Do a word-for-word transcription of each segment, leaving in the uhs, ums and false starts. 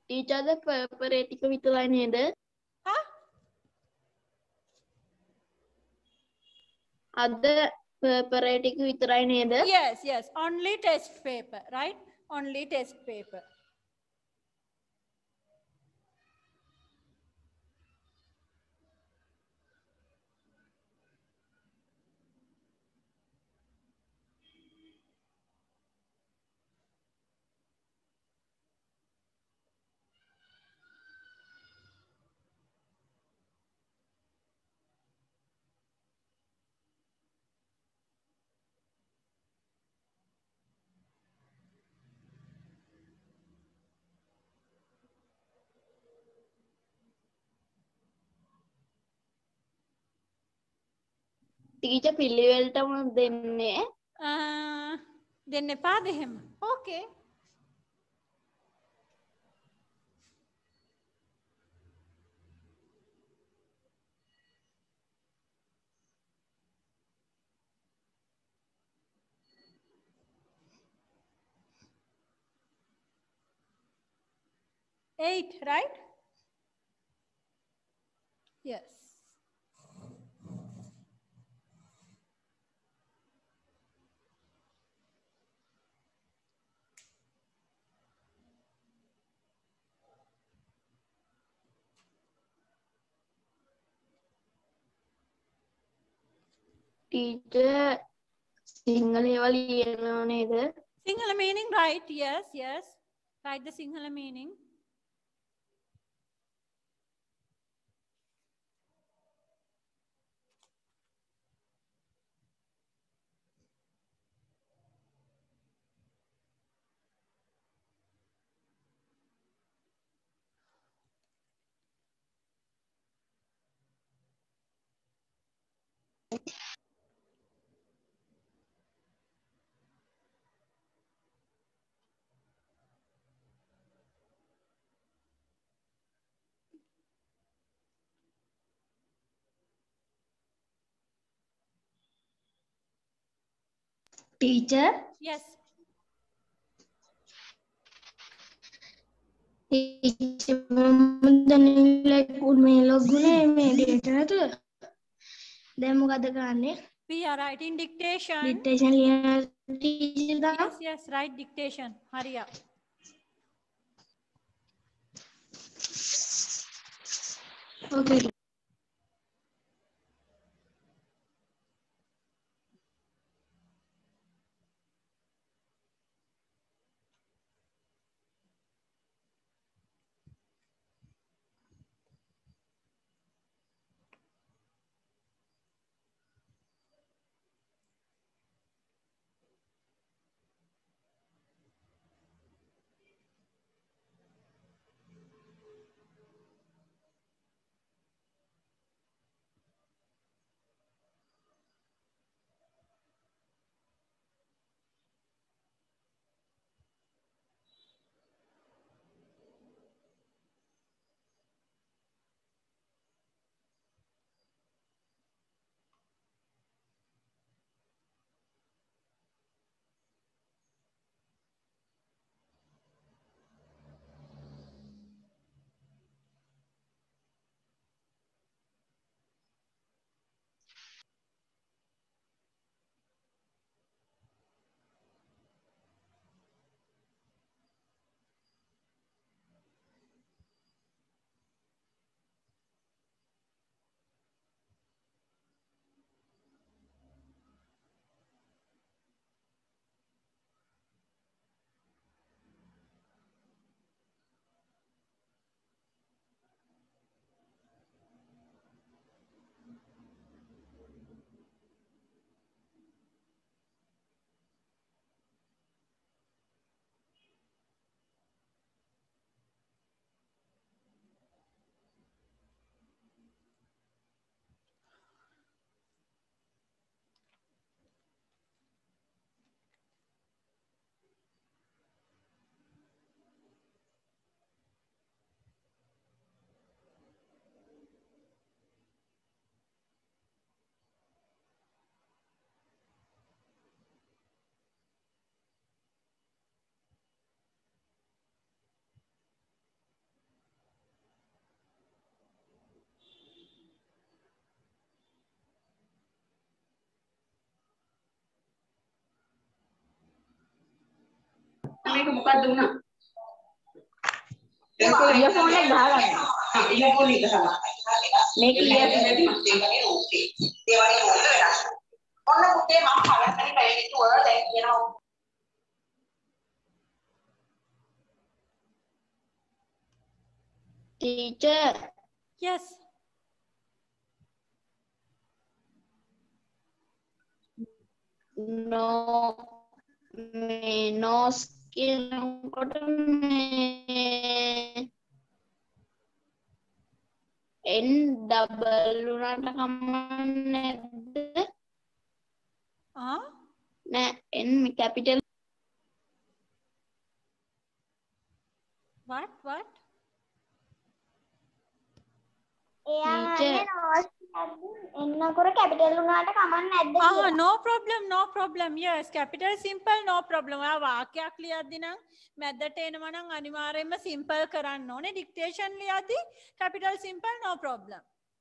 ටීචර්ද පේපරේ ටික විතරයි නේද? Huh? අද පේපරේ ටික විතරයි නේද? Yes, yes. Only test paper, right? Only test paper. Teacher පිළිවෙලටම දෙන්නේ. Uh, දෙන්න එපාද එහෙම? Okay. Eight, right? Yes. Teacher Sinhala ඒවා ලියනවා නේද? Sinhala meaning, right? Yes, yes. Write the Sinhala meaning. Teacher Yes. Teacher මම දැන් මේ ලොග්ුනේ මේ ඩේටා නැතුව. දැන් මොකද කරන්නේ? We are writing dictation. Dictation ලියන ටීචර් දානවා. Yes, yes, write dictation. Hurry up. Okay. මේක මොකක්ද වුණා? ඉයර්ෆෝන් එක ගහගන්න. හා ඉයර්ෆෝන් එක ගහගන්න. මේක ඉයර්ෆෝන් වැඩි මත් ඒකනේ ඕකේ. ඒ වගේ මොකද වෙනස්. ඔන්න පුතේ මම පළවෙනි පැවිදි වල දැන් කියනවා teacher. Yes. No මේ nose කියනකොට මේ n double උනට කමන්නේ නැද්ද? Uh, නෑ n capital what? What? teacher එන්නකොට capital උනාට කමක් නැද්ද Ah, කියලා. no problem, no problem. Yes, capital simple, no problem. ඔයා වාක්‍යයක් ලියද්දි නම් මැදට එනවා නම් අනිවාර්යයෙන්ම simple කරන්න ඕනේ. dictation ලියද්දි capital simple, no problem.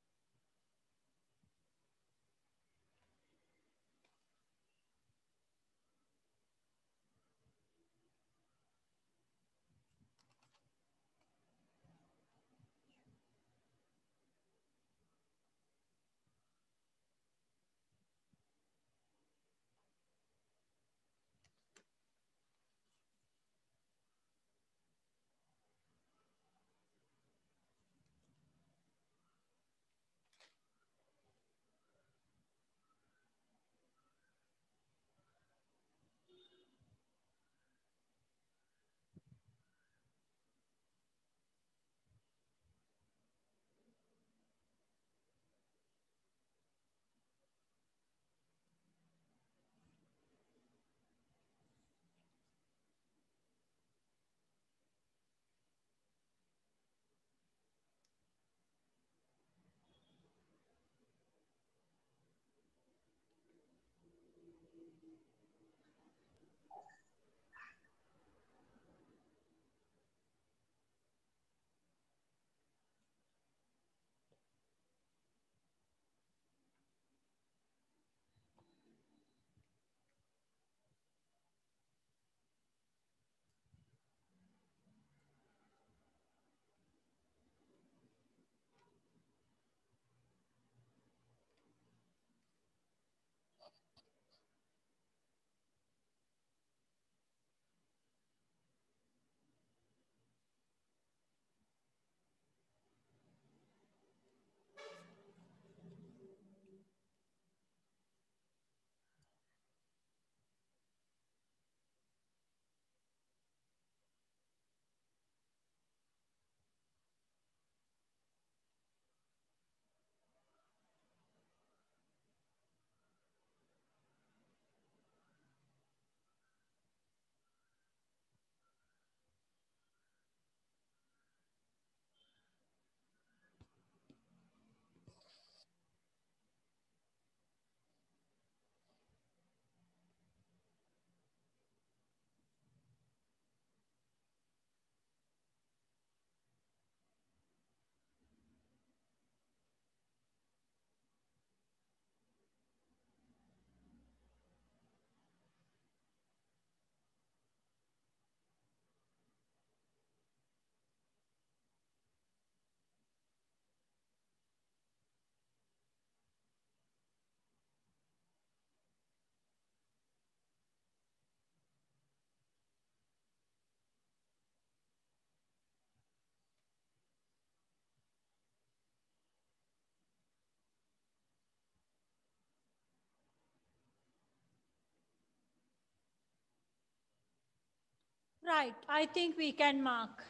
Right, I think we can mark.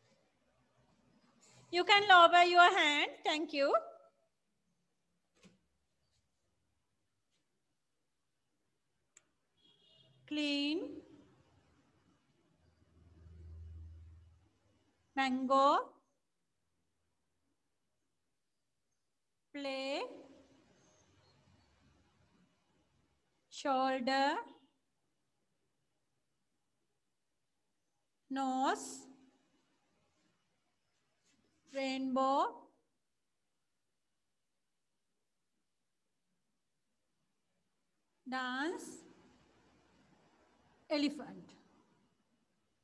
You can lower your hand. Thank you. Clean. Mango. Play. Shoulder. Nose. Rainbow. Dance. Elephant.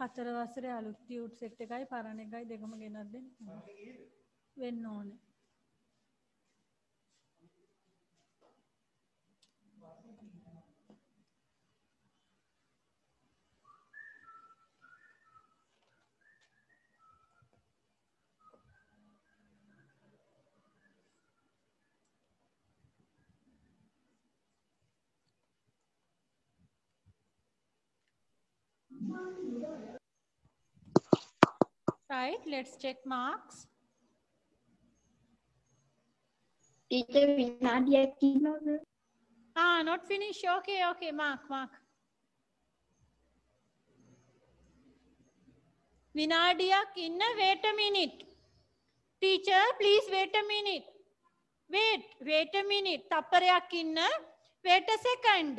හතර වසරේ අලුත් ටියුට් සෙට් එකයි පරණ එකයි දෙකම ගෙනත් දෙන්න වෙන්න ඕනේ. Right, let's check marks. Teacher විනාඩියක් ඉන්නවද? Ah, not finish. Okay, okay, mark, mark. විනාඩියක් ඉන්න, wait a minute. Teacher, please wait a minute. Wait, wait a minute. තප්පරයක් ඉන්න, wait a second.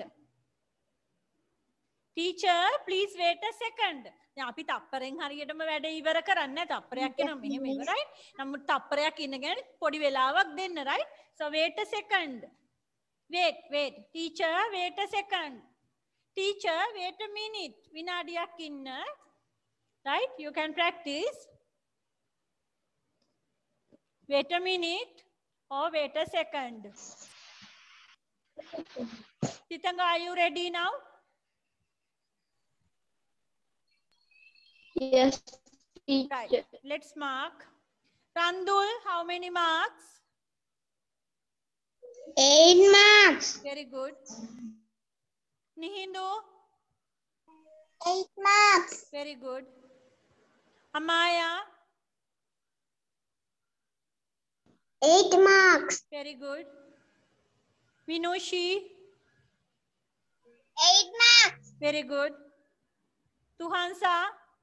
Teacher, please wait a second. දැන් අපි තප්පරෙන් හරියටම වැඩ ඉවර කරන්නේ නැහැ. තප්පරයක් එනවා මෙහෙම ඉවරයි. නමුත් තප්පරයක් ඉන්නගෙන පොඩි වෙලාවක් දෙන්න, right? So wait a second. Wait, wait. Teacher, wait a second. Teacher, wait a minute. විනාඩියක් ඉන්න. Right? You can practice. Wait a minute or wait a second. Titanga, are you ready now? Yes, teacher. Right. Let's mark. Randul, how many marks? Eight marks. Very good. Nihindu? Eight marks. Very good. Amaya? Eight marks. Very good. Vinushi? Eight marks. Very good. Tuhansa?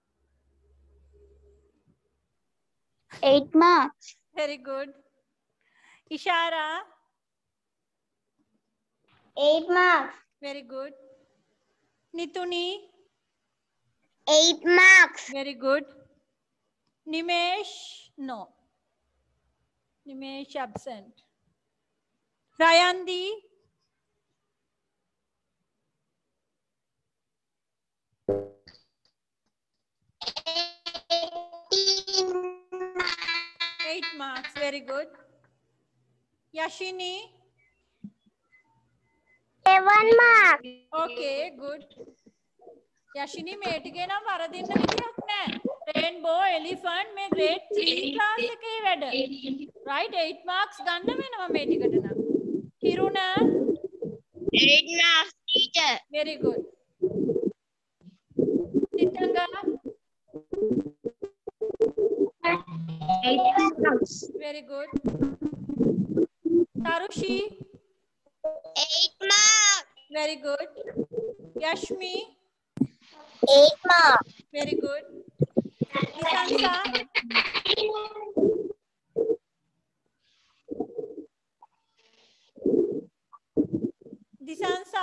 Eight marks. Very good. Ishara? Eight marks. Very good. Nituni? Eight marks. Very good. Nimesh? No. Nimesh absent. Rayandi? Eight marks. Very good. Yashini? Seven marks. Okay, good. Yashini මේ ටිකේ නම් වරදින්න විදියක් නැහැ. Rainbow elephant මේ grade three class එකේ වැඩ. Right, eight marks ගන්න වෙනවා මේ ටිකට නම්. කිරුණ? Eight marks, teacher. Very good. Titanga? Eight marks. Very good. Tarushi? Eight marks. Very good. Yashmi? Eight marks. Very good. Nisansa? Disansa?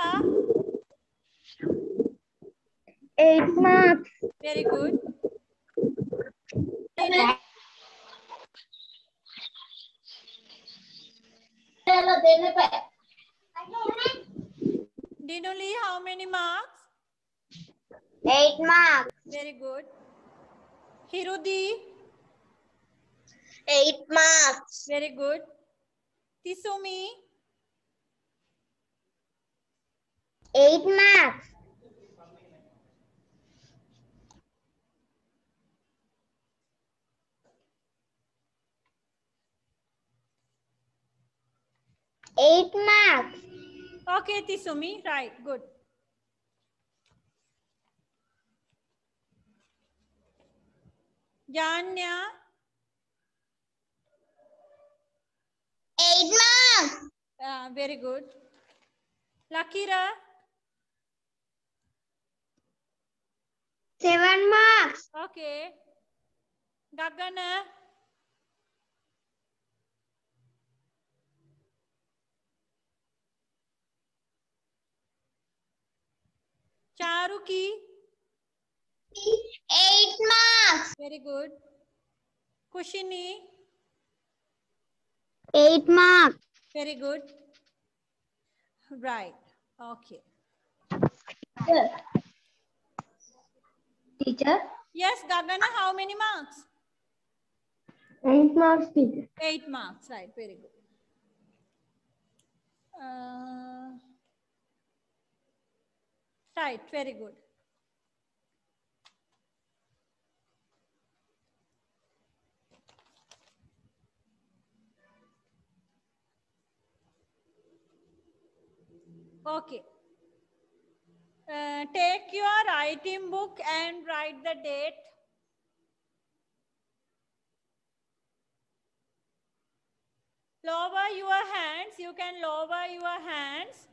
Eight marks. Very good. Dinuli, how many marks? Eight marks. Very good. Hirudi? Eight marks. Very good. Tisumi? Eight marks. Eight marks. Okay, Tisumi. Right, good. Janya? Eight marks. Uh, very good. Lakira? Seven marks. Okay. Gagana? Charuki? Eight marks. Very good. Kushini? Eight marks. Very good. Right. Okay. Teacher. Yes, Gagana, how many marks? Eight marks, teacher. Eight marks, right, very good. Uh, right, very good. Okay. Uh, take your writing book and write the date. Lower your hands. You can lower your hands.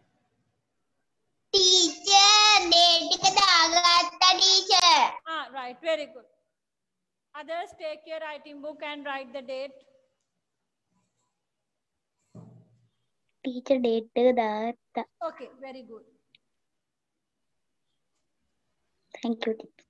Teacher, date එක දාගත්තා teacher. Ah, right, very good. Others, take your writing book and write the date. Teacher, date එක දාගත්තා. Okay, very good. Thank you, teacher.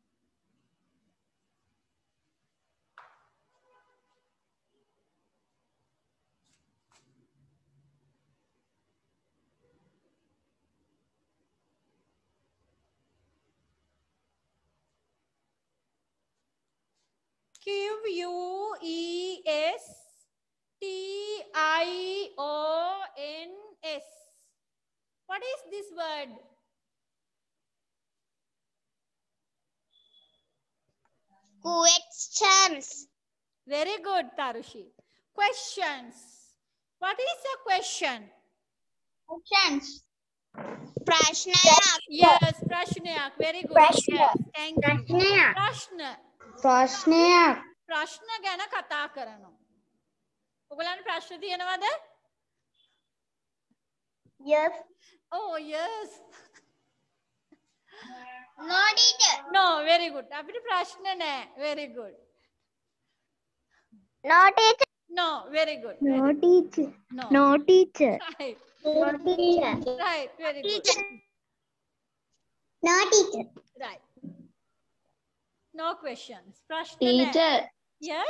Q U E S T I O N S. What is this word? Questions. Very good, Tarushi. Questions. What is a question? Questions. ප්‍රශ්නයක්. Yes, prashnayak. Very good. Prashna. Yes, thank you. ප්‍රශ්නයක්. Prashna. ප්‍රශ්නයක්. ප්‍රශ්න ගැන කතා කරනවා. ඔයගලන්ට ප්‍රශ්න තියෙනවද? Yes. Oh, yes. No, teacher. No, very good. අපිට ප්‍රශ්න නැහැ. Very good. No, teacher. No, very good. No, Very good. teacher. No. No, teacher. Right. No, teacher. Right, very good. Teacher. No, teacher. Right. No questions. ප්‍රශ්න නැහැ. Teacher. Yes?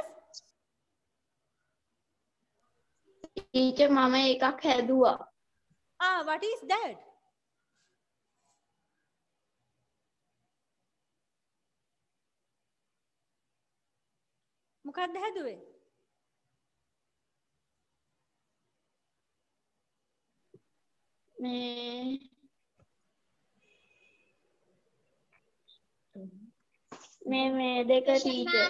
Teacher, මම එකක් හැදුවා. Ah, what is that? මොකක්ද හැදුවේ? මේ මේ මේ දෙක teacher.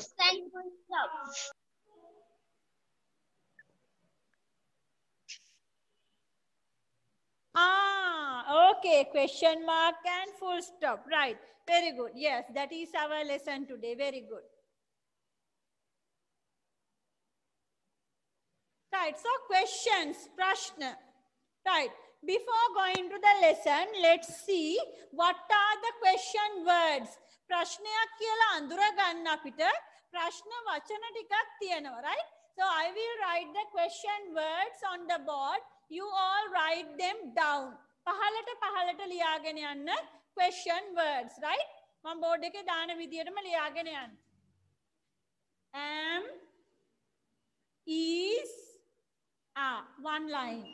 Ah, okay. Question mark and full stop. Right. Very good. Yes, that is our lesson today. Very good. Right. So questions, prashna. Right. Before going to the lesson, let's see what are the question words. ප්‍රශ්නයක් කියලා අඳුර ගන්න අපිට ප්‍රශ්න වචන ටිකක් තියෙනවා, right? So I will write the question words on the board. You all write them down. පහලට පහලට ලියාගෙන යන්න question words, right? මම බෝඩ් එකේ දාන විදියටම ලියාගෙන යන්න. Am, is, are. One line.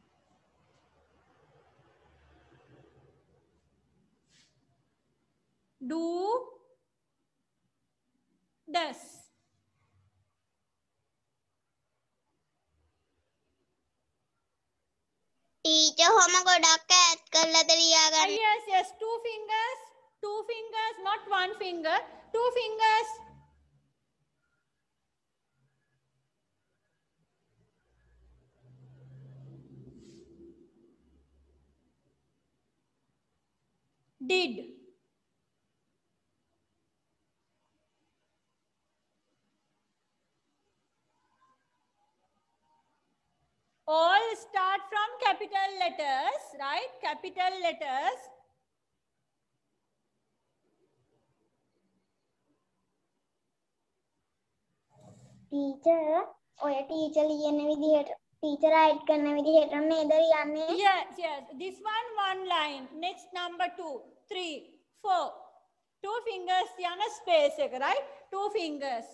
Do, does. Teacher, හොම ගොඩක් ඈත් කරලාද Ah, ලියාගන්න. yes, yes. Two fingers. Two fingers, not one finger. Two fingers. Did. All start from capital letters, right? Capital letters. Teacher, ඔය teacher ලියන විදිහට teacher write කරන විදිහට නේද ලියන්නේ? Yes, yes. This one, one line. Next, number two, three, four. Two fingers, yana space, right? Two fingers.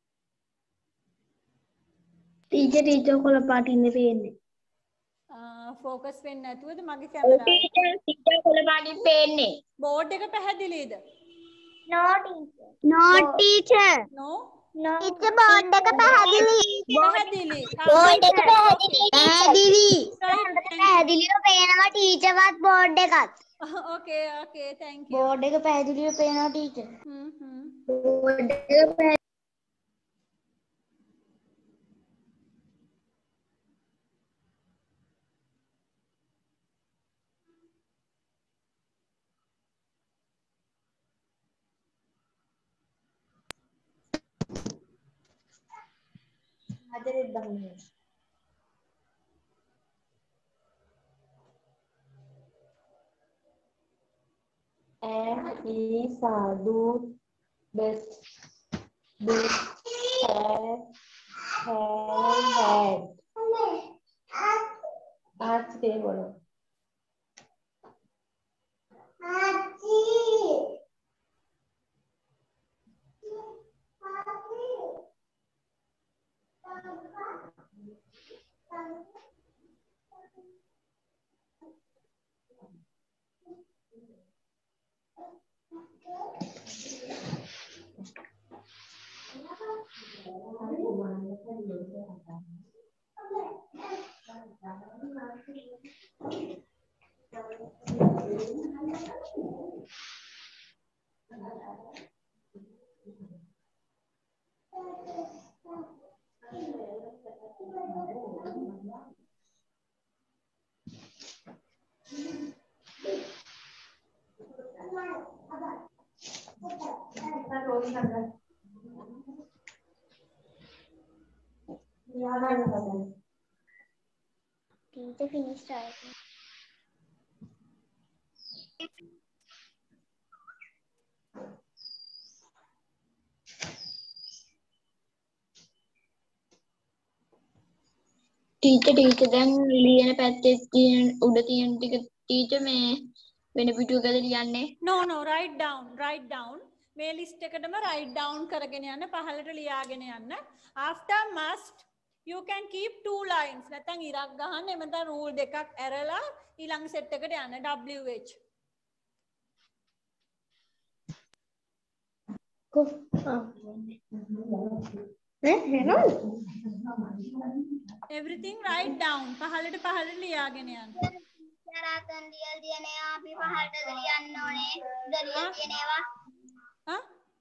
Teacher, teacher කොළ පාටින් පේන්නේ. Uh, ෆෝකස් වෙන්නේ නැතුවද මගේ කැමරාව? ටීචර් ටීචර් කොළ පාටින් පේන්නේ. බෝඩ් එක පැහැදිලිද? No teacher. No teacher. No? No. Teacher board එක පැහැදිලි. පැහැදිලි. Board එක පැහැදිලි. පැහැදිලි. Right. පැහැදිලිව පේනවා ටීචර්වත් board එකත්. Okay, okay, thank you. board එක පැහැදිලිව පේනවා ටීචර්. හ්ම් හ්ම්. board එක පැහැදිලි. හතරෙත් බහිනවා. and is sadu best best have have had आज के बोलो Teacher finished writing. Teacher teacher දැන් ලියන පැත්තේ තියෙන උඩ තියෙන ටික ටීචර් මේ වෙන පිටුවකද ලියන්නේ? No, no, write down, write down. මේ ලිස්ට් එකටම write down කරගෙන යන්න පහළට ලියාගෙන යන්න. After must you can keep two lines. නැත්නම් ඉරක් ගහන්න එමෙ තන rule දෙකක් ඇරලා ඊළඟ සෙට් එකට යන්න W H. කො ආ නේ නේද? Everything write down. පහළට පහළට ලියාගෙන යන්න. තරතන් දියල් දියනවා අපි පහළට ලියන්න ඕනේ. දලිය කියනවා. හා?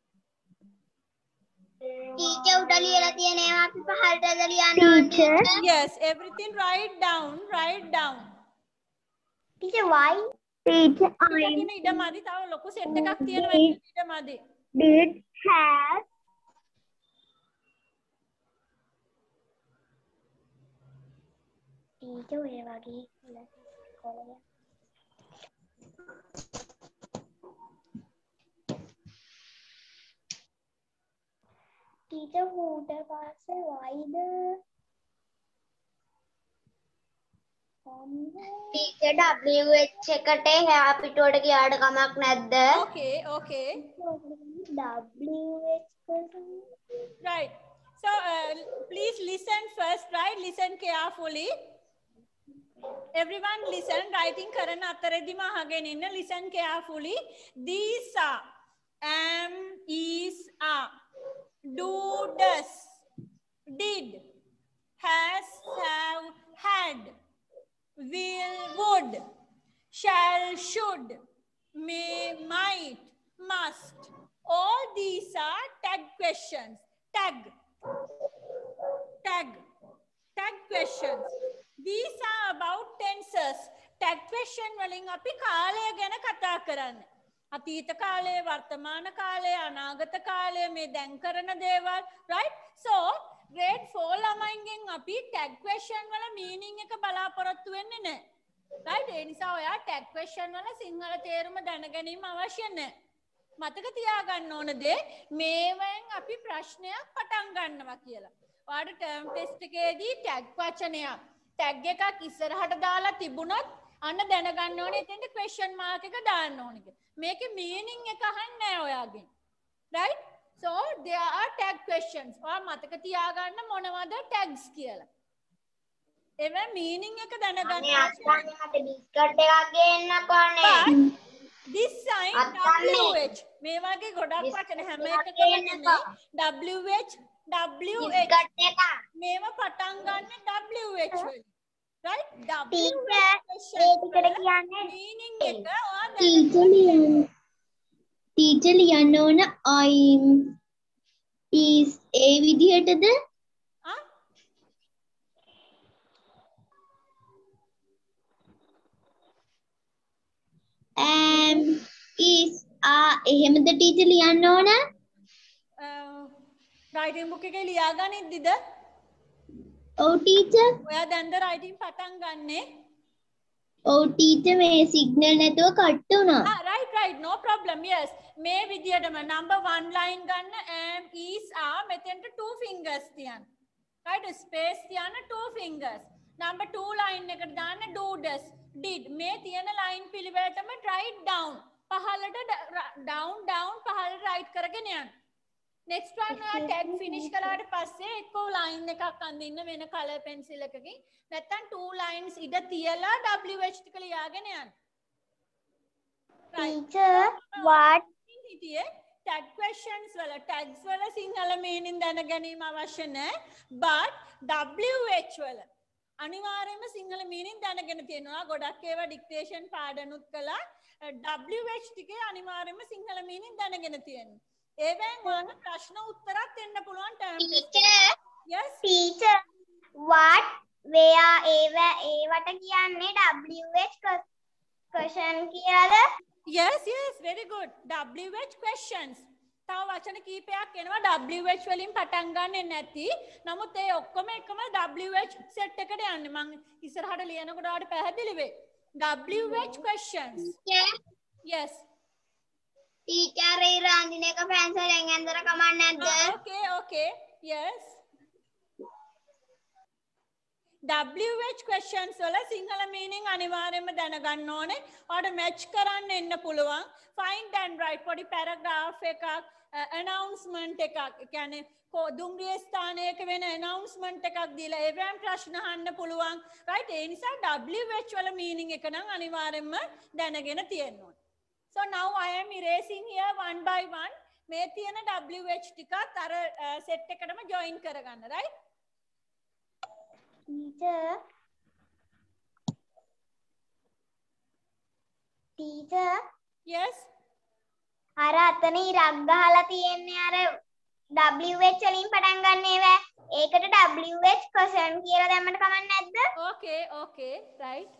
ටීචර් උඩ ලියලා තියෙනවා අපි පහළට ලියන්න ඕනේ. Yes, everything write down, write down. Teacher why? Teacher I ඉතින් ඉඩමදි තව ලොකු සෙට් එකක් තියෙනවා ඉඩමදි. did have ටීචර් ඔය වගේ කොළය ටීචර් ඌට පස්සේ වයිද ටීචර් W H එකට එහා පිටුවට ගියාට කමක් නැද්ද? Okay, okay. W H Right. So uh, please listen first, right? Listen carefully. Everyone listen. Writing කරන අතරෙදිම අහගෙන ඉන්න. Listen carefully. These are am, is, are, do, does, did, has, have, had, will, would, shall, should, may, might, must. All these are tag questions. Tag. Tag. Tag questions. These are about tenses. Tag question වලින් අපි කාලය ගැන කතා කරන්නේ. අතීත කාලය, වර්තමාන කාලය, අනාගත කාලය, මේ දැන් කරන දේවල්, right? So, grade four ළමයින්ගෙන් අපි tag question වල meaning එක බලාපොරොත්තු වෙන්නේ නැහැ. right? ඒ නිසා ඔයා tag question වල සිංහල තේරුම දැනගැනීම අවශ්‍ය නැහැ. මතක තියාගන්න ඕන දේ මේවෙන් අපි ප්‍රශ්නයක් පටන් ගන්නවා කියලා. ඔයාලට ටර්ම් ටෙස්ට් එකේදී tag වචනයක් tag එකක් ඉස්සරහට දාලා තිබුණොත් අන්න දැනගන්න ඕනේ එතෙන්ට question mark එක දාන්න ඕනේ කියලා. මේකේ meaning එක අහන්නේ නැහැ ඔයාගෙන්. right? So there are tag questions. ඔයා මතක තියාගන්න මොනවද tags කියලා. ඒවා meaning එක දැනගන්න අනේ අත්තන්නේ මට බිස්කට් එකක් ගේන්නකෝ අනේ. this sign අත්තන්නේ. W H මේ වගේ ගොඩක් වචන හැම එකකම ගේන්නකෝ. නෙමෙයි W H W H biscuit එක. මේව පටන් ගන්න W H වලින් right W ටීචර් H ඒ ටිකට කියන්නේ meaning එක ඔයා ටීචර් ලියන්න ටීචර් ලියන්න ඕන I'm is ඒ විදිහටද ආ am is are එහෙමද ටීචර් ලියන්න ඕන writing book එකේ ලියා ගනිද්දිද ඔව් ටීචර් ඔයා දැන්ද writing පටන් ගන්නේ ඔව් ටීචර් මේ සිග්නල් නැතුව කට් වුණා ah right right no problem yes මේ විදියටම number one line ගන්න am is are මෙතෙන්ට two fingers තියන්න right space තියන්න two fingers number two line එකට දාන්න do does did මේ තියෙන line පිළිවෙලටම write down පහළට down down පහළට write කරගෙන යන්න next one ඔයා tag finish කළාට පස්සේ එක්කෝ line එකක් අඳින්න වෙන color pencil එකකින් නැත්නම් two lines ඉඳ තියලා W H ටික ලියාගෙන යන්න. Teacher what හිටියේ tag questions වල tags වල සිංහල meaning දැන ගැනීම අවශ්‍ය නැහැ. but W H වල අනිවාර්යයෙන්ම සිංහල meaning දැනගෙන තියෙනවා. ගොඩක් ඒවා dictation පාඩනුත් කළා. W H ටිකේ අනිවාර්යයෙන්ම සිංහල meaning දැනගෙන තියෙනවා. ඒවෙන් ඔයාලට ප්‍රශ්න උත්තරත් දෙන්න පුළුවන් term test teacher yes teacher what where ඒව ඒවට කියන්නේ W H question කියලාද yes yes very good W H questions තව වචන කීපයක් එනවා W H වලින් පටන් ගන්නෙ නැති නමුත් ඒ ඔක්කොම එකම W H set එකට යන්නේ මම ඉස්සරහට ලියනකොට ඔයාලට පැහැදිලි වෙයි W H questions yes teacher ඒ රාන්දින එක පැන්සලෙන් ඇඳලා කමක් නැද්ද okay okay yes W H questions වල සිංහල meaning අනිවාර්යයෙන්ම දැනගන්න ඕනේ. ඔයාලට match කරන්න එන්න පුළුවන්. find and write පොඩි paragraph එකක් announcement එකක්. ඒ කියන්නේ දුම්රිය ස්ථානයක වෙන announcement එකක් දීලා ඒවෙන් ප්‍රශ්න අහන්න පුළුවන්. right ඒ නිසා W H වල meaning එක නම් අනිවාර්යයෙන්ම දැනගෙන තියෙන්න ඕනේ. so now I am erasing here one by one. මේ තියෙන W H ටිකත් අර set එකටම join කරගන්න right teacher teacher yes අර අතන ඉරක් ගහලා තියෙන්නේ අර W H වලින් පටන් ගන්න ඒවා ඒකට W H question කියලා දැම්මට කමක් නැද්ද okay okay right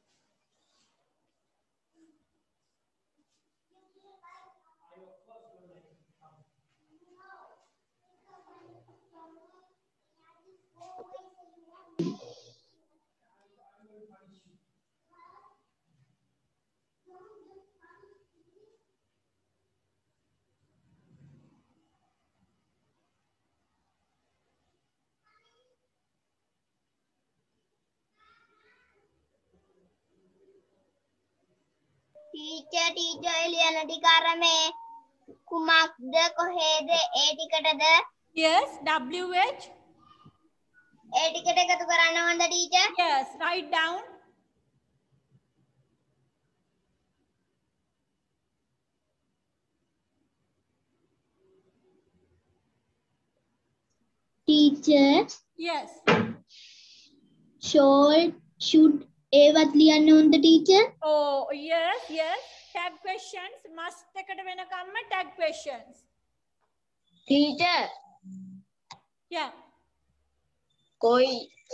teacher teacher එළියන ටික අර මේ කුමක්ද කොහෙද ඒ ටිකටද yes W H ඒ ටිකට එකතු කරන්න ඕනද teacher yes write down teacher yes should should ඒවත් ලියන්න ඕනද teacher oh yes yes tag questions must එකට වෙනකම්ම tag questions teacher yeah කොයි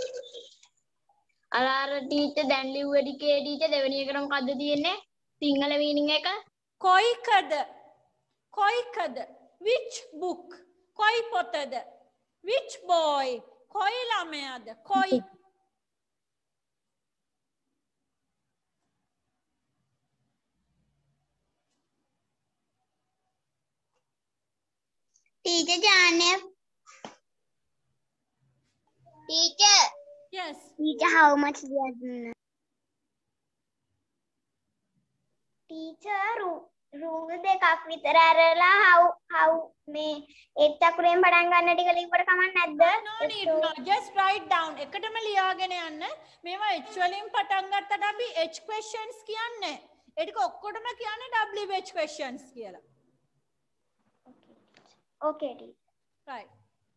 අර අර teacher දැන් ලිව්ව ටිකේ teacher දෙවෙනි එකට මොකද්ද තියෙන්නේ සිංහල meaning එක කොයිකද කොයිකද which book කොයි පොතද which boy කොයි ළමයාද කොයි teacher Janya teacher yes teacher how much ලියන්න teacher රූල් දෙකක් විතර ඇරලා how how මේ එක් චක්‍රයෙන් පටන් ගන්න ටික ලිව්වට කමක් නැද්ද? No need, no, just write down. එකටම ලියාගෙන යන්න. මේවා H වලින් පටන් ගත්තට අපි H questions කියන්නේ. ඒ ටික ඔක්කොටම කියන්නේ W H questions කියලා. Okay teacher. Right.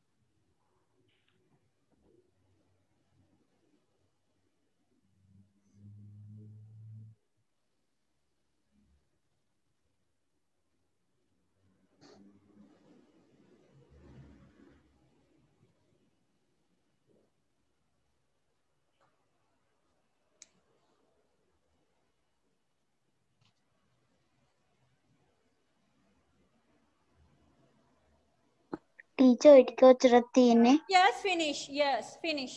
ටීචර් ඔය ටික ඔච්චරක් තියෙන්නේ. Yes, finish. Yes, finish.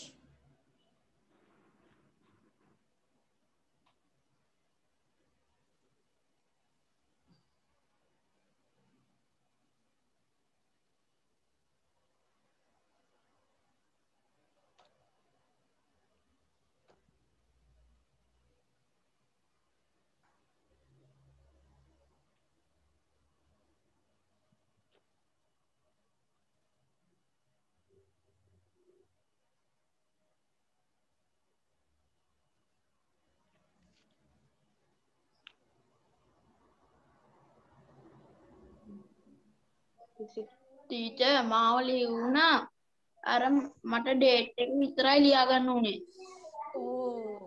Teacher මාව ලියුණා. අර මට ඩේට් එක විතරයි ලියා ගන්න උනේ. Oh.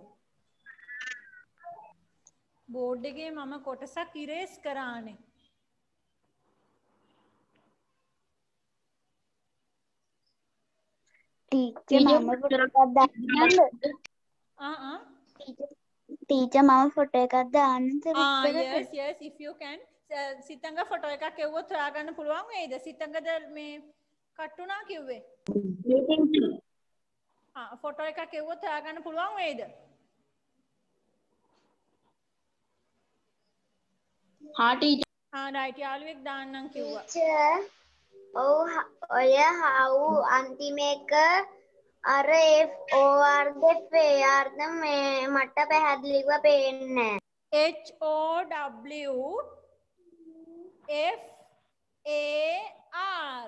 බෝඩ් එකේ මම කොටසක් ඉරේස් කරානේ. ටීචර් මම ෆොටෝ එකක් දාන්නද? ආ ආ. ටීචර් මම ෆොටෝ එකක් දාන්නද? Ah, yes, yes, if you can. Sithanga photo එකක් එව්වොත් හොයාගන්න පුළුවන් වේද? සිතංගද මේ කට් වුණා කිව්වේ? ආ ෆොටෝ එකක් එව්වොත් හොයාගන්න පුළුවන් වේද? හා ටීචර්. ආ රයිට් යාළුවෙක් දාන්නම් කිව්වා. ටීචර් ඔව් ඔය how අන්තිම එක අර F O R the F A R ද මේ මට පැහැදිලිව පේන්නේ නැහැ. H O W F A R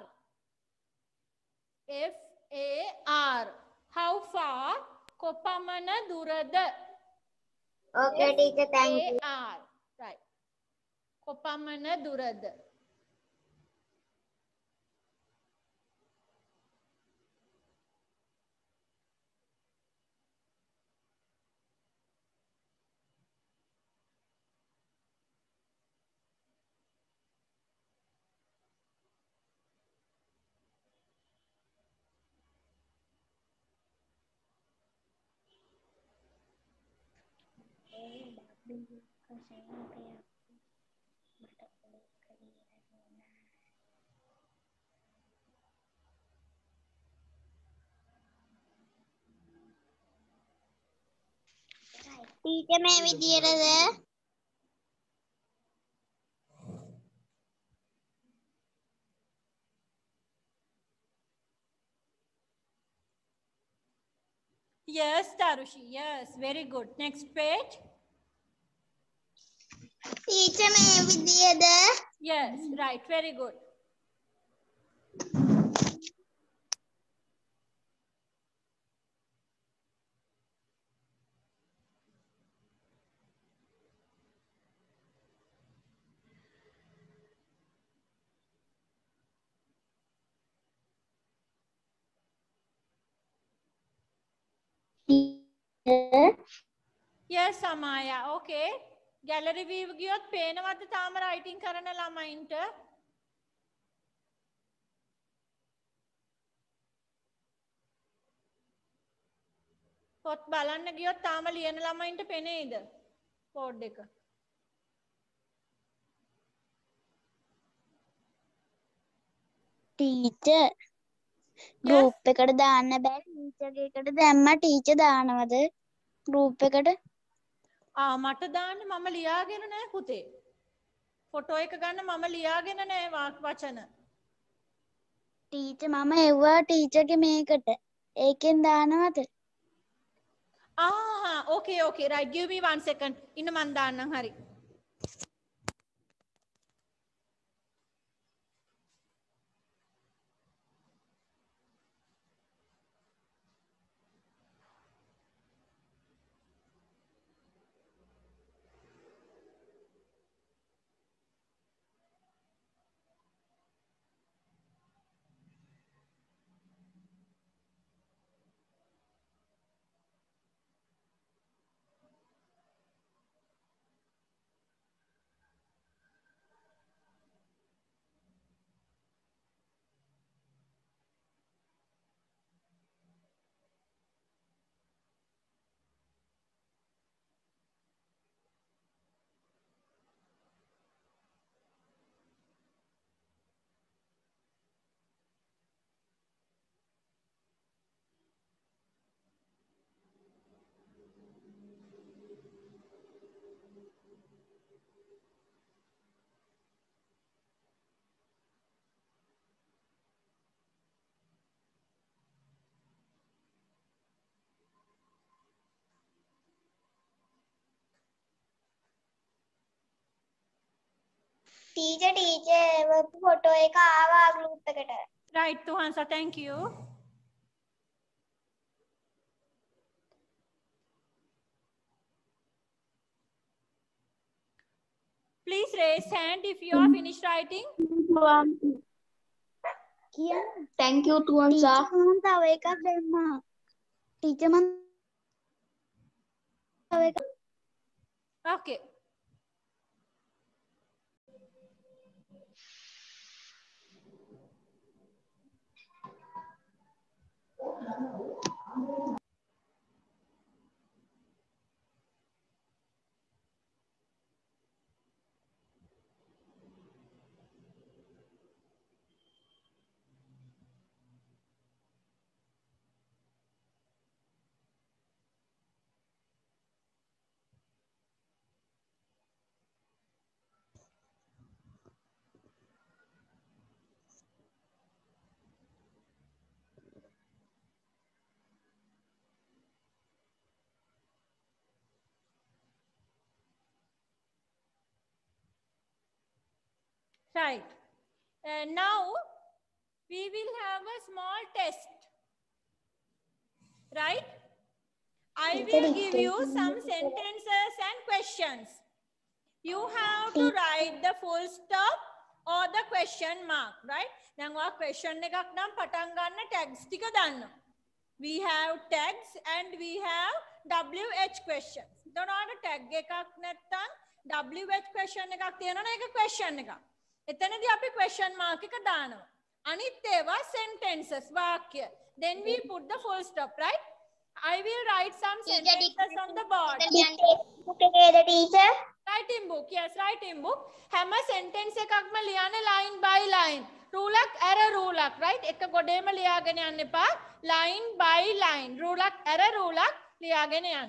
F A R how far කොපමණ දුරද? Okay teacher, thank you. A R right කොපමණ දුරද? ටීචර් මේ විදියටද? Yes, Tarushi. Yes, very good. Next page. Teacher මේ විදියද? Yes, right. Very good. Yes, Amaya. Okay. Gallery view ගියොත් පේනවද තාම writing කරන ළමයින්ට? පොත් බලන්න ගියොත් තාම ලියන ළමයින්ට පේනේද? බෝඩ් එක. ටීචර් ගෲප් එකට දාන්න බෑ. ටීචර් එකට දැම්මා ටීචර් දානවද ගෲප් එකට? ආ මට දාන්න මම ලියාගෙන නැහැ පුතේ. ෆොටෝ එක ගන්න මම ලියාගෙන නැහැ වචන. ටීචර් මම එව්වා ටීචර්ගේ මේකට. ඒකෙන් දානවද? ආ okay okay right give me one second. ඉන්න මන් දාන්නම් හරි. ටීචර් ටීචර් ෆොටෝ එක ආවා ගෲප් එකට. right Tuhansa, thank you. Please raise hand if you are finished writing. කියන්න. Thank you Tuhansa. ටීචර් මම තව එකක් දෙන්නම්. ටීචර් මම තව එකක්. Okay. Right. Uh, now we will have a small test. Right? I will give you some sentences and questions. You have to write the full stop or the question mark. Right? Now, our question එකක් නම් පටන් ගන්න tags ටික දාන්න. We have tags and we have W H questions. එතකොට tag එකක් නැත්තම් W H question එකක් තියෙනවනේ ඒක question එකක්. එතනදී අපි question mark එක දානවා. අනිත් ඒවා sentences වාක්‍ය. Then we put the full stop, right? I will write some sentences on the board. book එකේද teacher? Writing book, yes, writing book. හැම sentence එකක්ම ලියන්න line by line. Rule එක error rule එක, right? එක ගොඩේම ලියාගෙන යන්න එපා. Line by line. Rule එක error rule එක ලියාගෙන යන්න.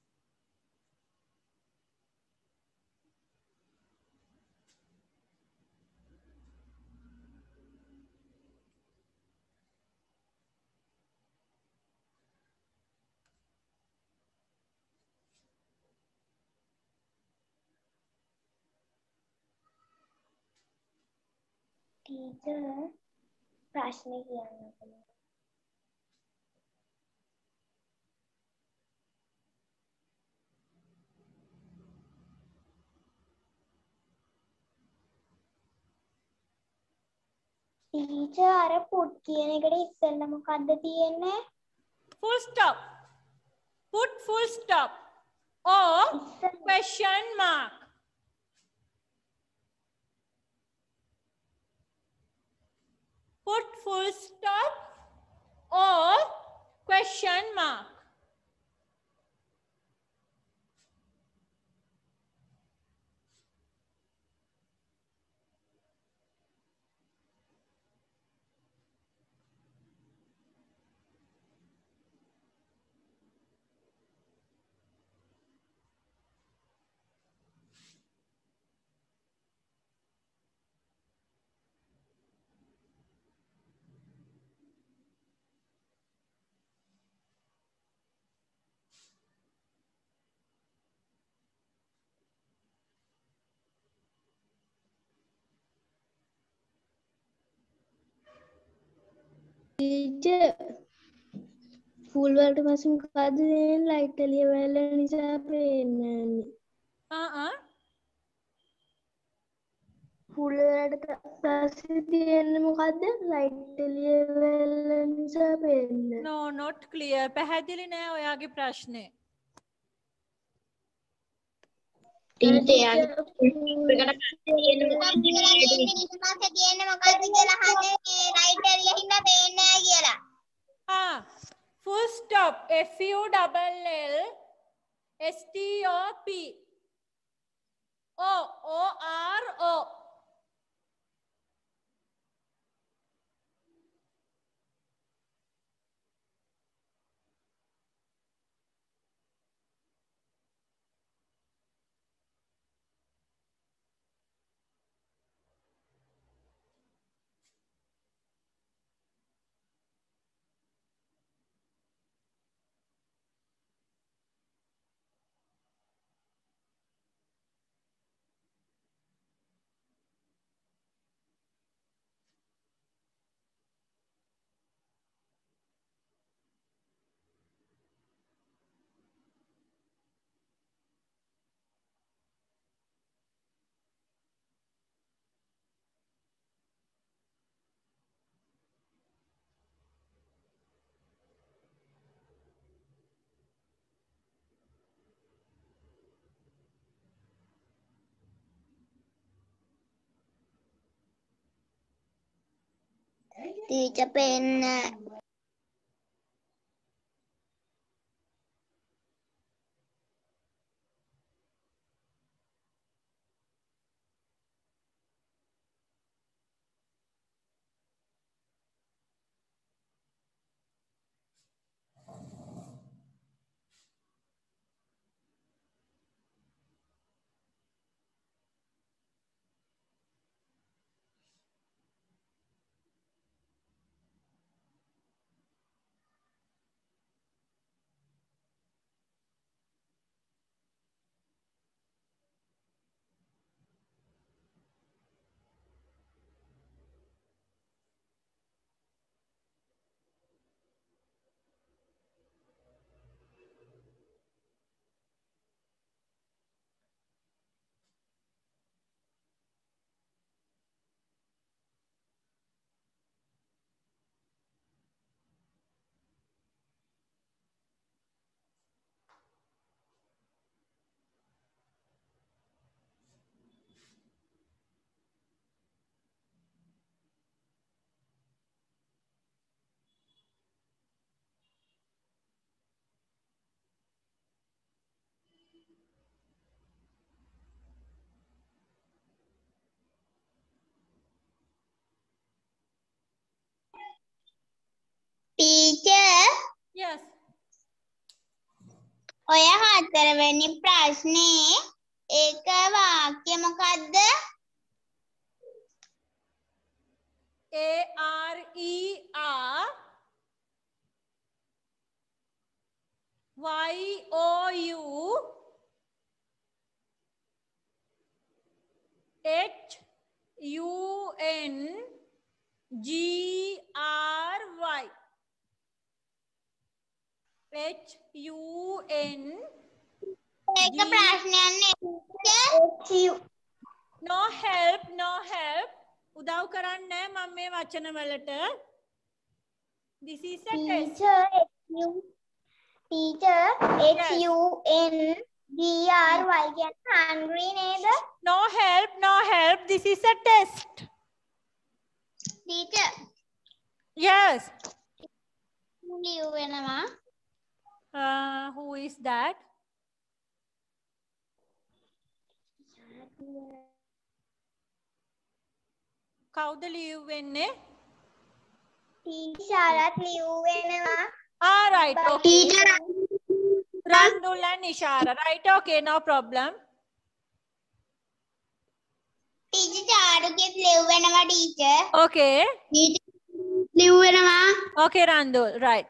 ටීචර් ප්‍රශ්නේ කියන්න. ටීචර් අර put කියන එකට ඉස්සෙල්ලා මොකද්ද තියෙන්නේ? Full stop. Put full stop or question mark. Put full stop or question mark. Teacher full වලට පස්සේ මොකද්ද දෙන්නේ? ලයිට් එළිය වෙල නිසා පේන්නේ නැහැ. Uh-uh. ෆුල් වලට පස්සේ තියෙන්නේ මොකද්ද? ලයිට් එළිය වෙල නිසා පේන්නේ. No, not clear. පැහැදිලි නෑ ඔයාගේ ප්‍රශ්නේ. ටීචර් යාගේ එකට තියෙන්නේ මොකක්ද කියලා අහන්නේ රයිට් එළිය හින්දා පේන්නේ නැහැ කියලා. Ah, full stop. F U double L S T O P. O O R O. Teacher pen. Teacher. Yes. ඔය හතරවෙනි ප්‍රශ්නේ ඒක වාක්‍ය මොකද්ද? A R E R Y O U H U N G R Y. H U N ඒක ප්‍රශ්නයක් නේ. No help, no help. උදව් කරන්නේ මම මේ වචන වලට. This is a test. Teacher, H U N G R Y කියන්නේ hungry නේද? No help, no help. This is a test. Teacher. Yes. ලියු වෙනවා. Uh, who is that? කවුද ලියු වෙන්නේ? ටීචර්ත් ලියු වෙනවා. Ah, right. Okay. Teacher. Randul and Ishara. Right. Okay. No problem. Teacher චාරුකෙත් ලියු වෙනවා teacher. Okay. Teacher ලියු වෙනවා. Okay, Randul. Right.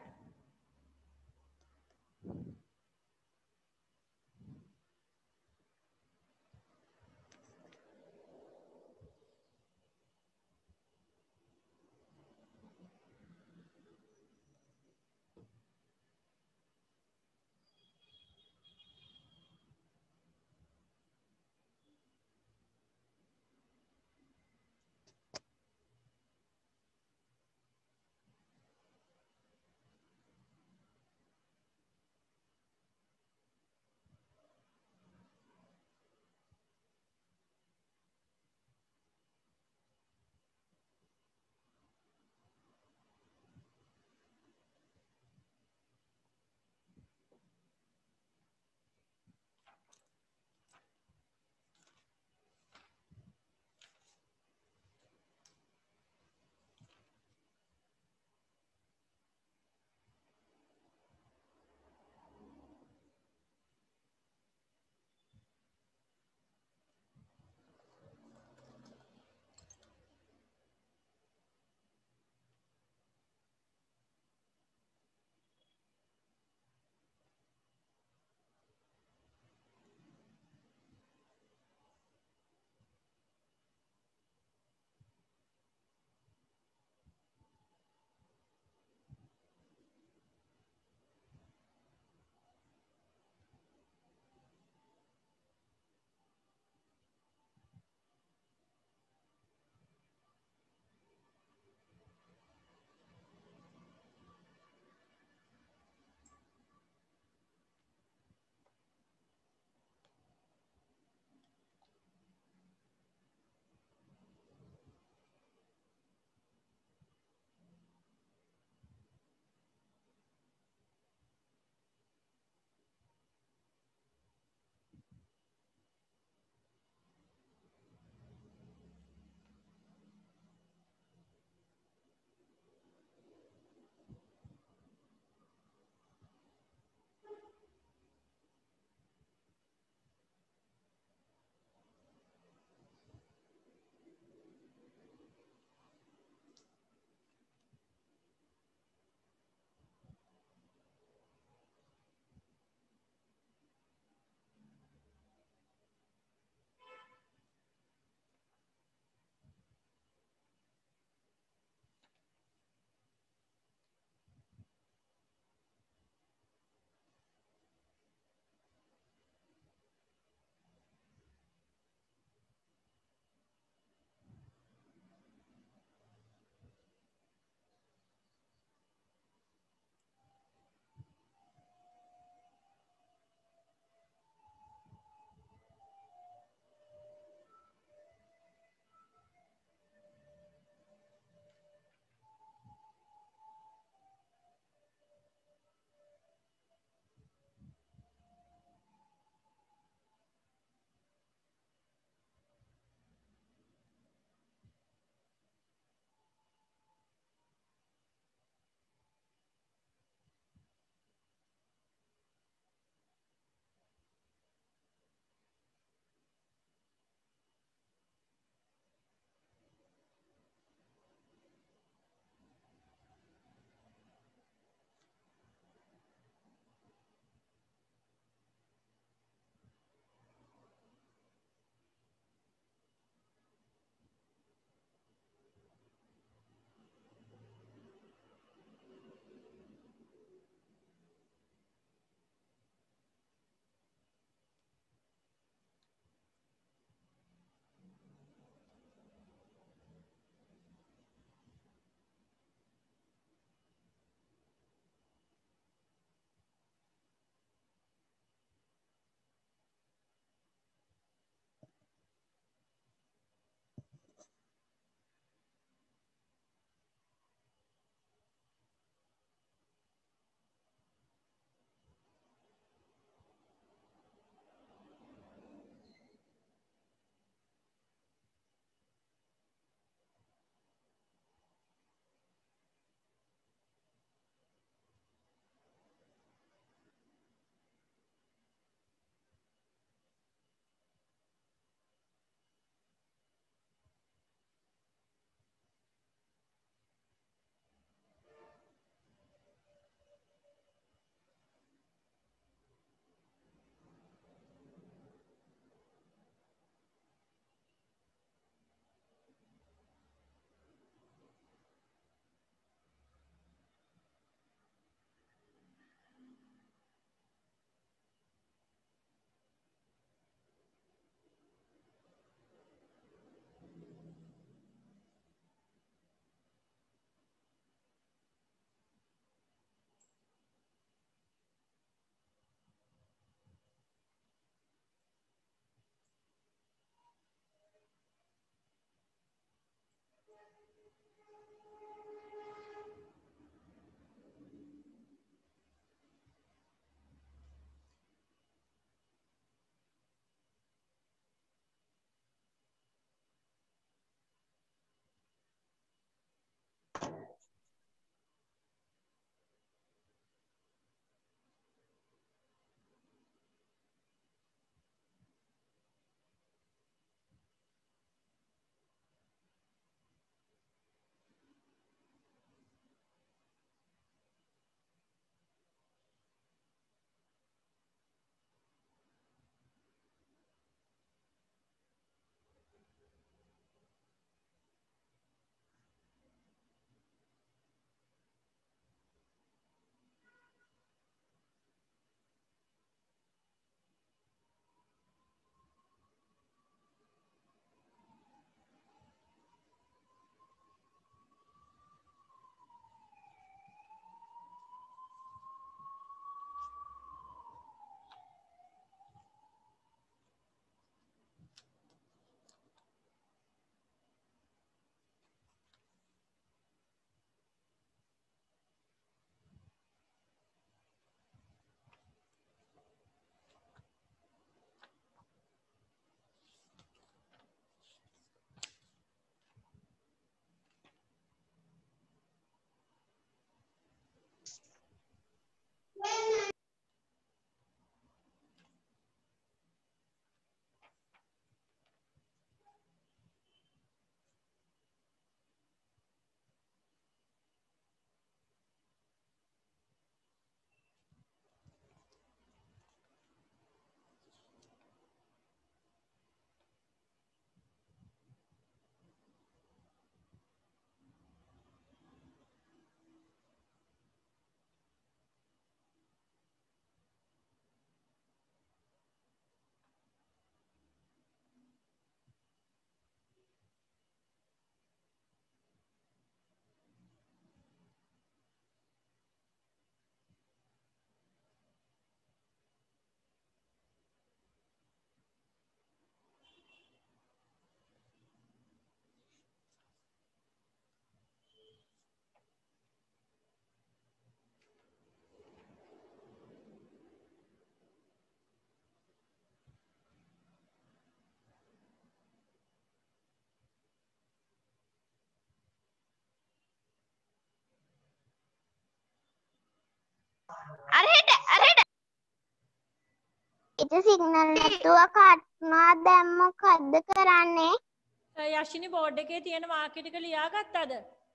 Teacher signal නැතුව කට්නවා දැන් මොකද්ද කරන්නේ? යශිනි බෝඩ් එකේ තියෙන වාක්‍ය ටික ලියාගත්තද?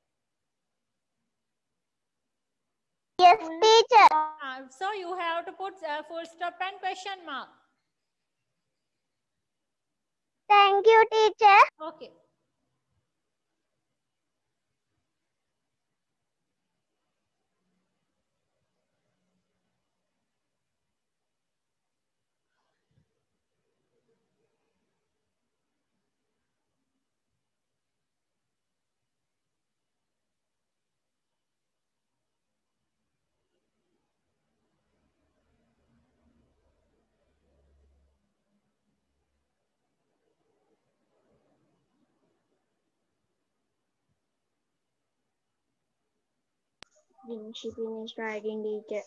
Yes teacher. Uh, so you have to put uh, full stop and question mark. Thank you teacher. Okay. When she finished writing, teacher.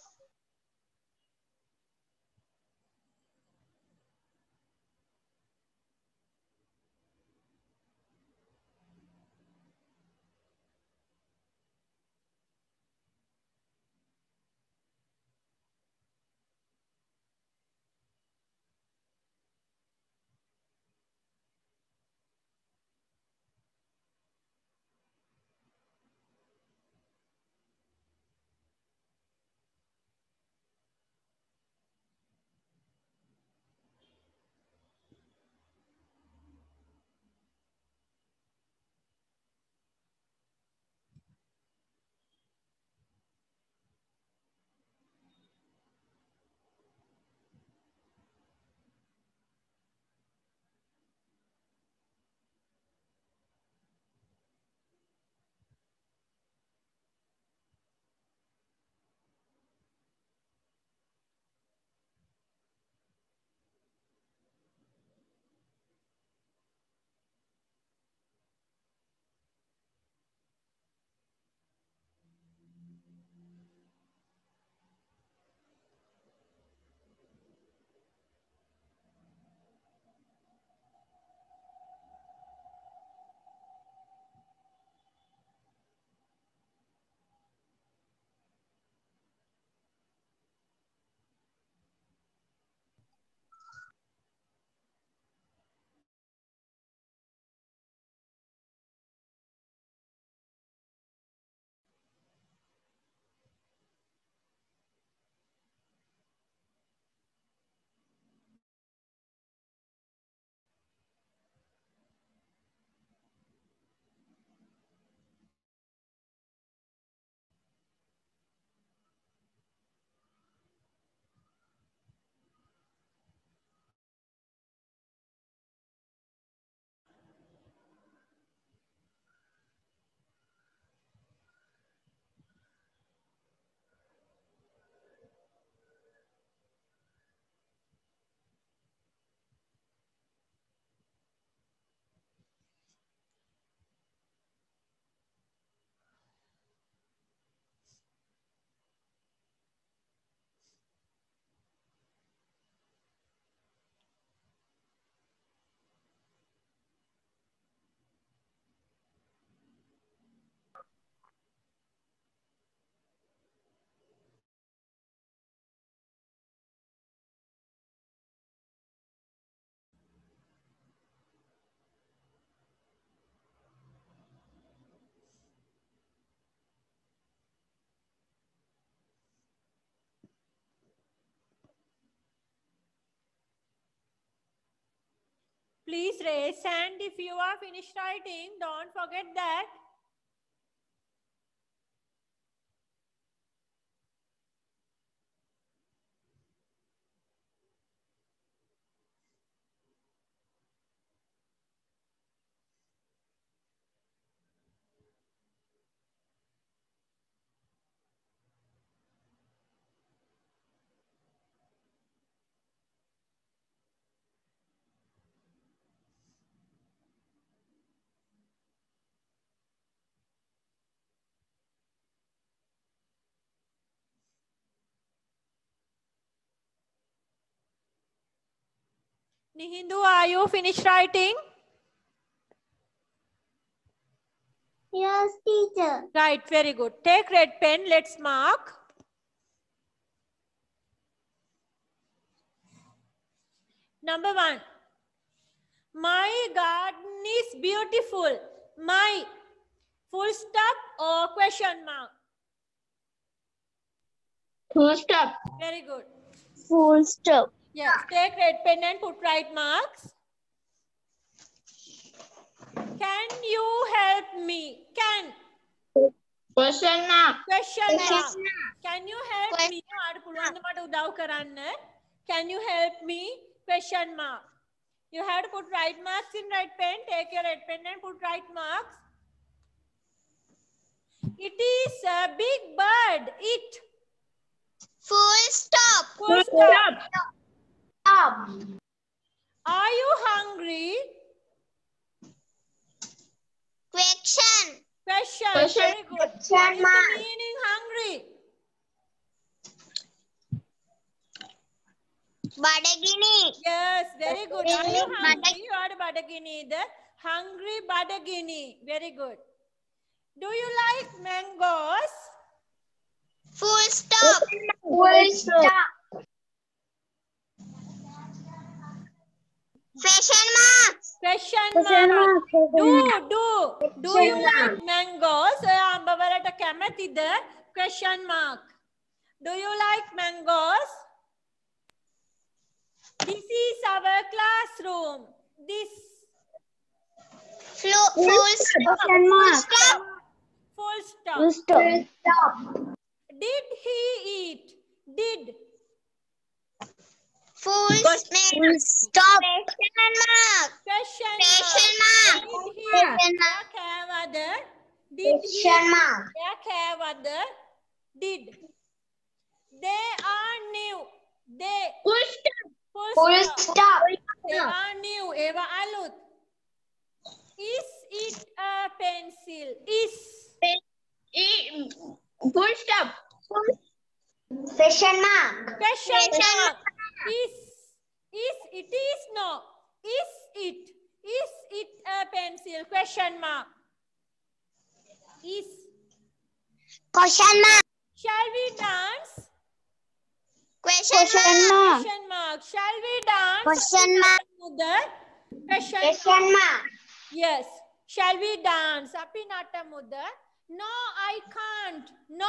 Please raise hand if you are finished writing. Don't forget that. Nihindu, are you finished writing? Yes teacher. Right, very good. Take red pen, let's mark. Number one. My garden is beautiful. My full stop or question mark? Full stop. Very good. Full stop. Yes. Take red pen and put right marks. Can you help me? Can. Question mark. Question mark. Can you help Question me? ආඩ පුළුවන් ද මට උදව් කරන්න? Can you help me? Question mark. You have to put right marks in red pen. Take your red pen and put right marks. It is a big bird. It. Full stop. Full stop. Stop. Are you hungry? Question. Question. Question. Very good. Question What is the mark. meaning hungry? Badagini. Yes, very good. Are you Badag- hungry? You are Badagini. The hungry Badagini. Very good. Do you like mangoes? Full stop. Full stop. Question mark. Question Question mark. mark. Do, do. Do you like mangoes? අඹ වලට කැමතිද? Question mark. Do you like mangoes? This is our classroom. This. Flu- Full stop. Question mark. Stop. Full stop. Full stop. Stop. Did he eat? Did. Full Full stop. Question mark. Question Question mark. mark. Did he? Question එයා කෑවද? Did he? Question mark. එයා කෑවද? Did. They are new. They. Full stop. Full Full stop. stop. They are new. ඒවා අලුත්. Is it a pencil? Is. E- Full stop. Question mark. Question Question mark. Is. Is. It is no. Is it. Is it a pencil? Question mark. Is. Question mark. Shall we dance? Question Question mark. mark. Question mark. Shall we dance? Question mark. Mother. Question mark. Question mark. Yes. Shall we dance? Api natamudha. No, I can't. No.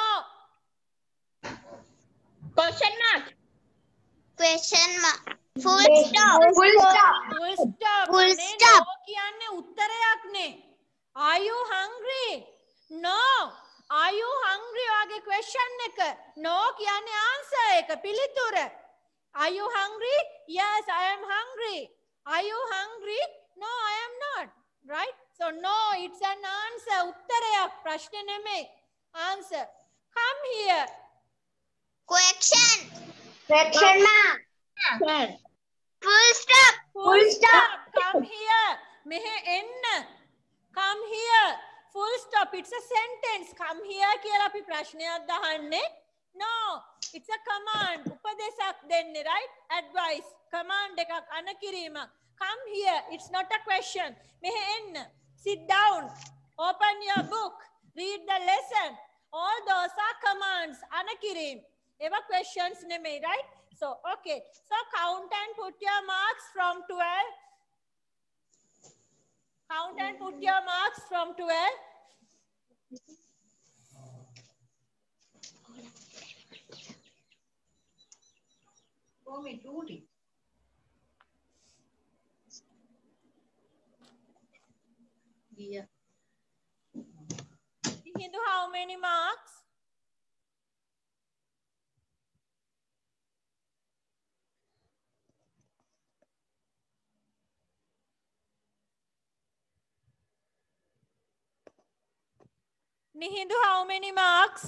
Question mark. Question mark. Full stop. Full stop. Full stop. Full අනේ stop. no කියන්නේ උත්තරයක් නේ. Are you hungry? No. Are you hungry? ඔයාගේ question එක. No කියන්නේ answer එක පිළිතුර. Are you hungry? Yes, I am hungry. Are you hungry? No, I am not. Right? So no, it's an answer. උත්තරයක් ප්‍රශ්න නෙමෙයි. Answer. Come here. Question. Question mark. Question. Full stop. Full stop. Come here. මෙහෙ එන්න. Come here. Full stop. It's a sentence. Come here කියලා අපි ප්‍රශ්නයක් දහන්නේ. No. It's a command. උපදේශයක් දෙන්නේ, right? Advice. Command එකක් අන කිරීමක්. Come here. It's not a question. මෙහෙ එන්න. Sit down. Open your book. Read the lesson. All those are commands. අන කිරීම. ඒවා questions නෙමෙයි, right? So, okay. So, count and put your marks from twelve. Count and put your marks from twelve. Show me two D. Yeah. Hindu, how many marks? Nihindu, how many marks?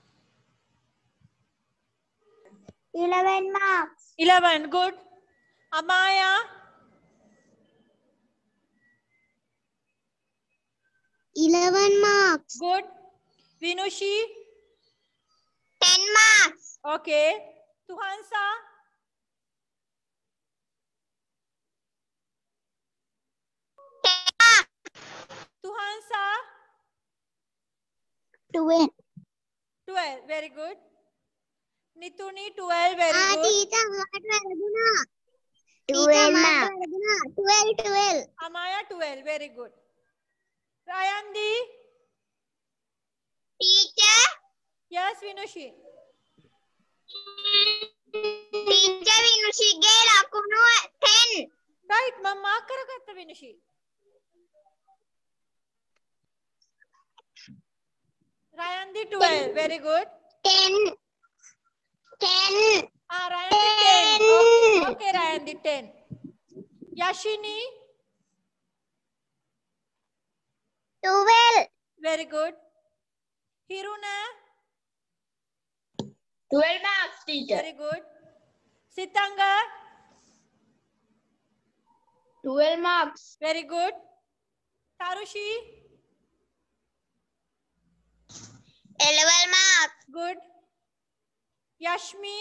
Eleven marks. eleven. Good. Amaya? Eleven marks. Good. Vinushi? Ten marks. Okay. Tuhansa? Ten marks. Tuhansa? Twelve. twelve. Very good. Nituni, twelve. Very Ah, good. teacher, what වැරදුනා? twelve marks. twelve, twelve. Amaya twelve. Very good. Rayandi. Teacher. Yes, Vinushi. Teacher Vinushige lakunu ten. Right, ma'am. Mark karagatta Vinushi. Rayandi twelve. Very good. ten. ten. Ah, Rayandi ten. Okay, okay, Rayandi ten. Yashini. twelve. Very good. Hiruna. twelve marks, teacher. Very good. Sitanga. twelve marks. Very good. Tarushi. eleven marks. Good. Yashmi.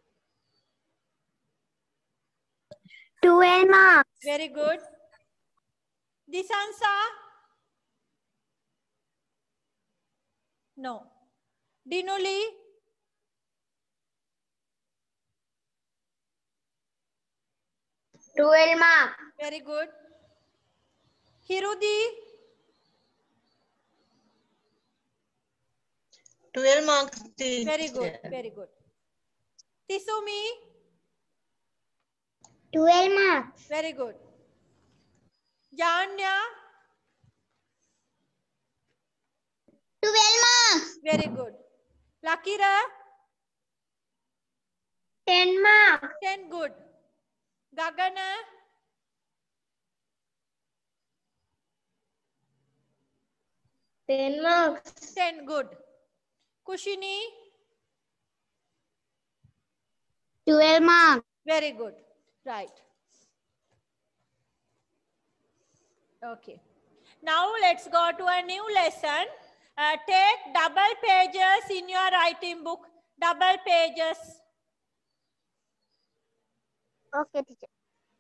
twelve marks. Very good. Disansa. No. Dinuli. twelve marks. Very good. Hirudi. twelve marks. Very good. Very good. Tisumi. twelve marks. Very good. Janya. twelve marks. Very good. Lakira. ten marks. ten. Good. Gagana. ten marks. ten. Good. Kushini. twelve marks. Very good. Right. Okay. Now let's go to a new lesson. Uh, take double pages in your writing book. Double pages. Okay, teacher.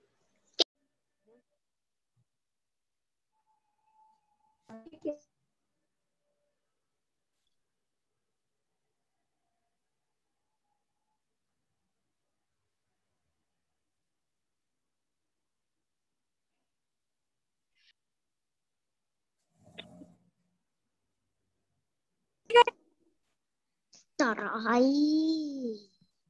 Tarai.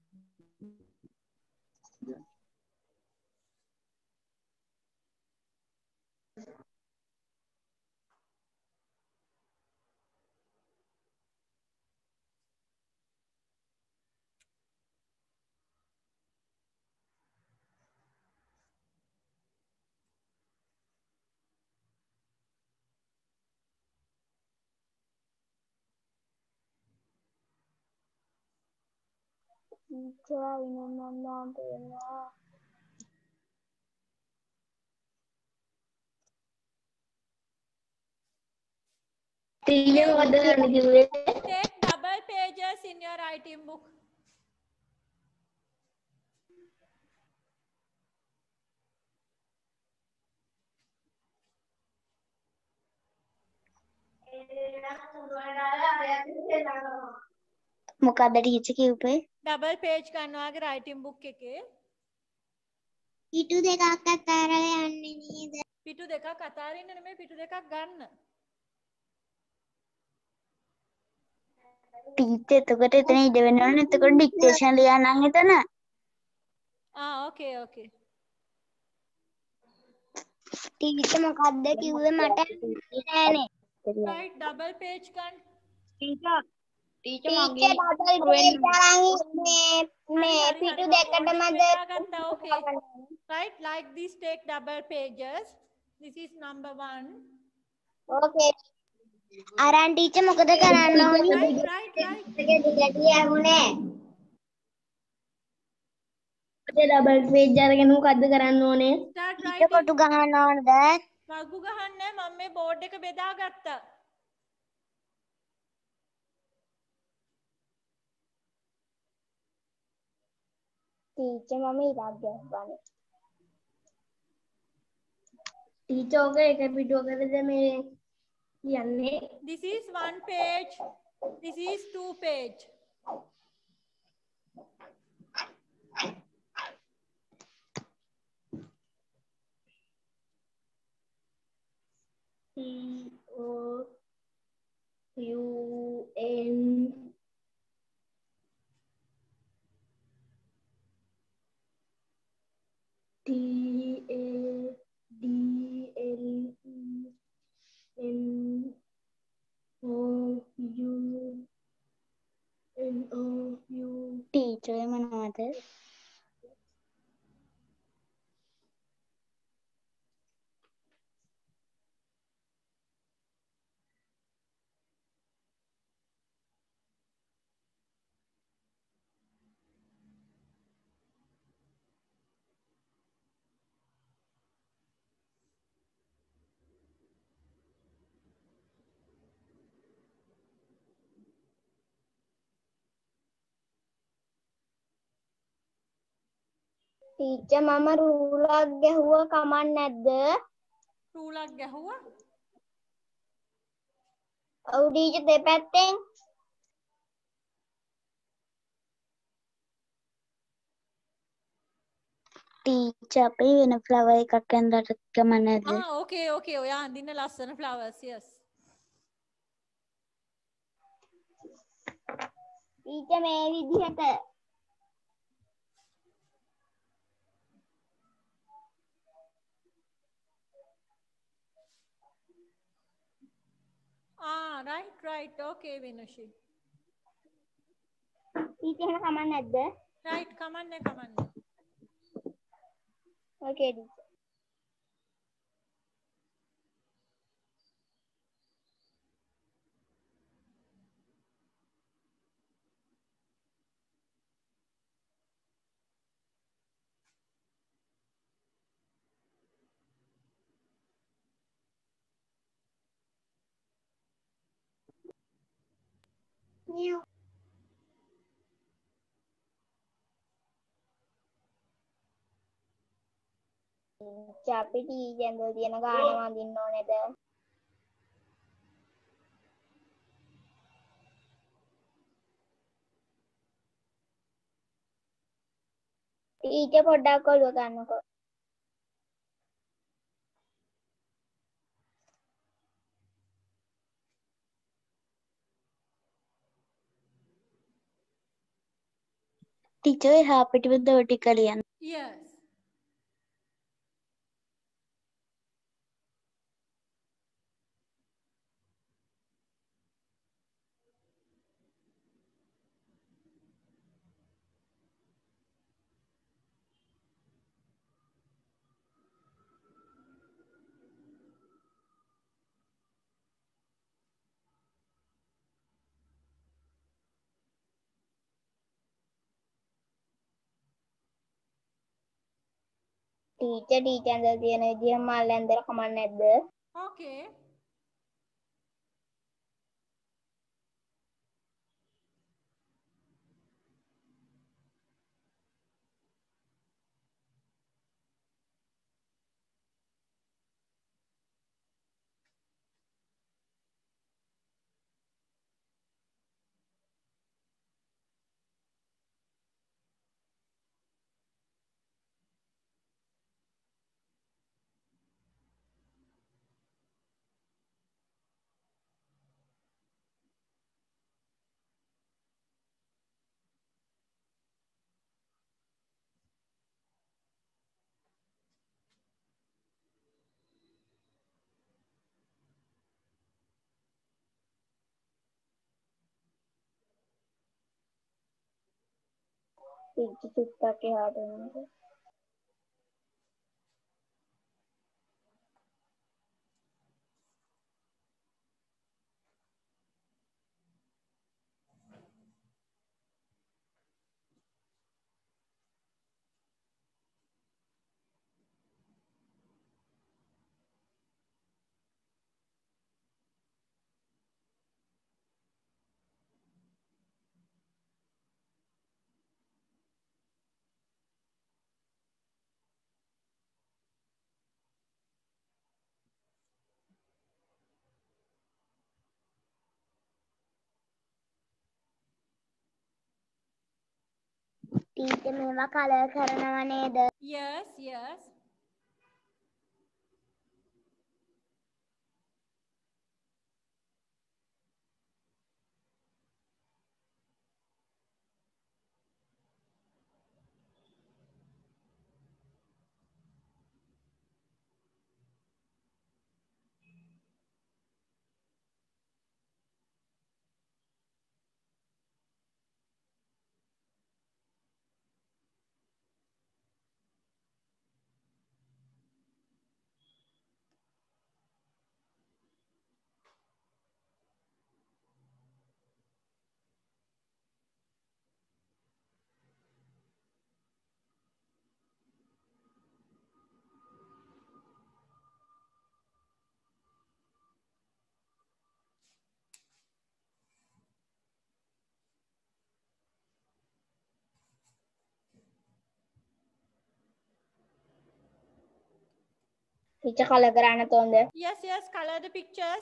Teacher, ini Take double pages in your writing book. මොකක්ද teacher කිව්වේ? Double page කරනවාගේ writing book එකේ පිටු දෙකක් අතරලා යන්නේ නේද? පිටු දෙකක් අතාරින්න නෙමෙයි පිටු දෙකක් ගන්න. ටීචර් එතකොට එතන ඉඩ වෙන්න ඕනේ. එතකොට ඩික්ටේෂන් ලියන්නම් එතන. ආ ඕකේ ඕකේ. ටීචර් මොකක්ද කිව්වේ මට නෑනේ. Right double page ගන්න. Teacher. Teacher ටීචර් මගේ ඩබල් පේජ් අරන් මේ මේ පිටු දෙකටම ගත්තා ඕකේ. Right like this take double pages. This is number one. ඕකේ. අරන් ටීචර් මොකද කරන්න ඕනි? Right right right. ඒක දිගට යහුනේ. ඩබල් පේජ් අරගෙන මොකද්ද කරන්න ඕනේ? Start teacher writing. කොටු ගහන්න ඕනද? වගු ගහන්නේ මම මේ බෝඩ් එක බෙදාගත්තා. ටීචර් මම ඉරක් ගහපන්නේ. ටීචර් ඔක එක පිටුවකටද මේ කියන්නේ? This is one page. This is two page. Teacher මම රූලක් ගැහුවා කමක් නැද්ද? රූලක් ගැහුවා? ඔව් ටීචර් දෙපැත්තෙන්. ටීචර් අපි වෙන ෆ්ලවර් එකක් ඇඳලා කමක් නැද්ද? ආ ඕකේ ඕකේ ඔයා අඳින්න ලස්සන ෆ්ලවර්ස් යස්. ටීචර් මේ විදිහට. ආ right right okay Vinushi. Teacher එහෙම කමක් නැද්ද? රයිට් කමන්නේ කමන්නේ. Okay teacher. නියෝ. අපි ටීචර් ඇඳලා තියෙන ගාන වඳින්න ඕනේද? ටීචර් පොඩ්ඩක් ඔළුව ගන්නකෝ. ටීචර් එහා පිටිපස්ස දොර ටික ලියන්න. Yes. ටීචර් ටීචර් ඇඳලා තියෙන විදිහ මල් ඇඳලා කමක් නැද්ද? Okay. ටීචර් චුට්ටක් එහාට එන්නකෝ. ටීචර් මේවා කලර් කරනව නේද? Yes, yes. teacher color කරන්න තෝන්ද? Yes, yes, color the pictures.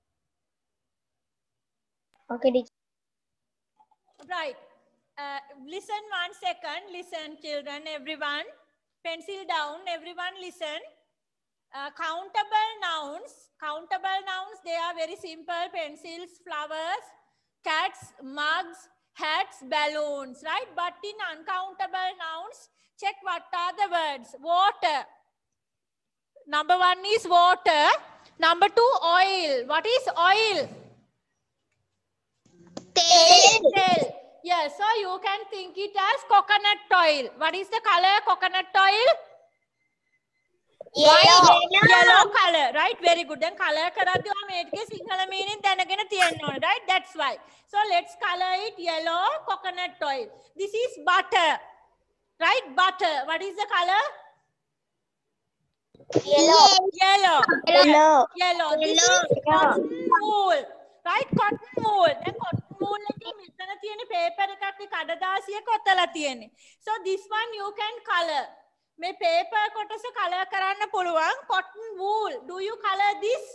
Okay, teacher. Right. Uh, listen one second. Listen, children, everyone. Pencil down. Everyone listen. Uh, countable nouns. Countable nouns, they are very simple. Pencils, flowers, cats, mugs, hats, balloons, right? But in uncountable nouns, check what are the words. Water. Number one is water. Number two, oil. What is oil? Tail. Tail. Yes, so you can think it as coconut oil. What is the color coconut oil? Yellow. Yellow color, right? Very good. Then color karaddi ඔයා මේකේ Sinhala meaning දැනගෙන තියෙන්න ඕනේ, right? That's why. So let's color it yellow coconut oil. This is butter, right? Butter. What is the color? Yellow. Yellow. Yellow. Yellow. This Yellow. is cotton wool, right? Cotton wool. Then cotton wool එකේ මෙතන තියෙන paper එකක් නේ කඩදාසියක ඔතලා තියෙන්නේ. So this one you can color. මේ paper කොටස color කරන්න පුළුවන්. Cotton wool. Do you color this?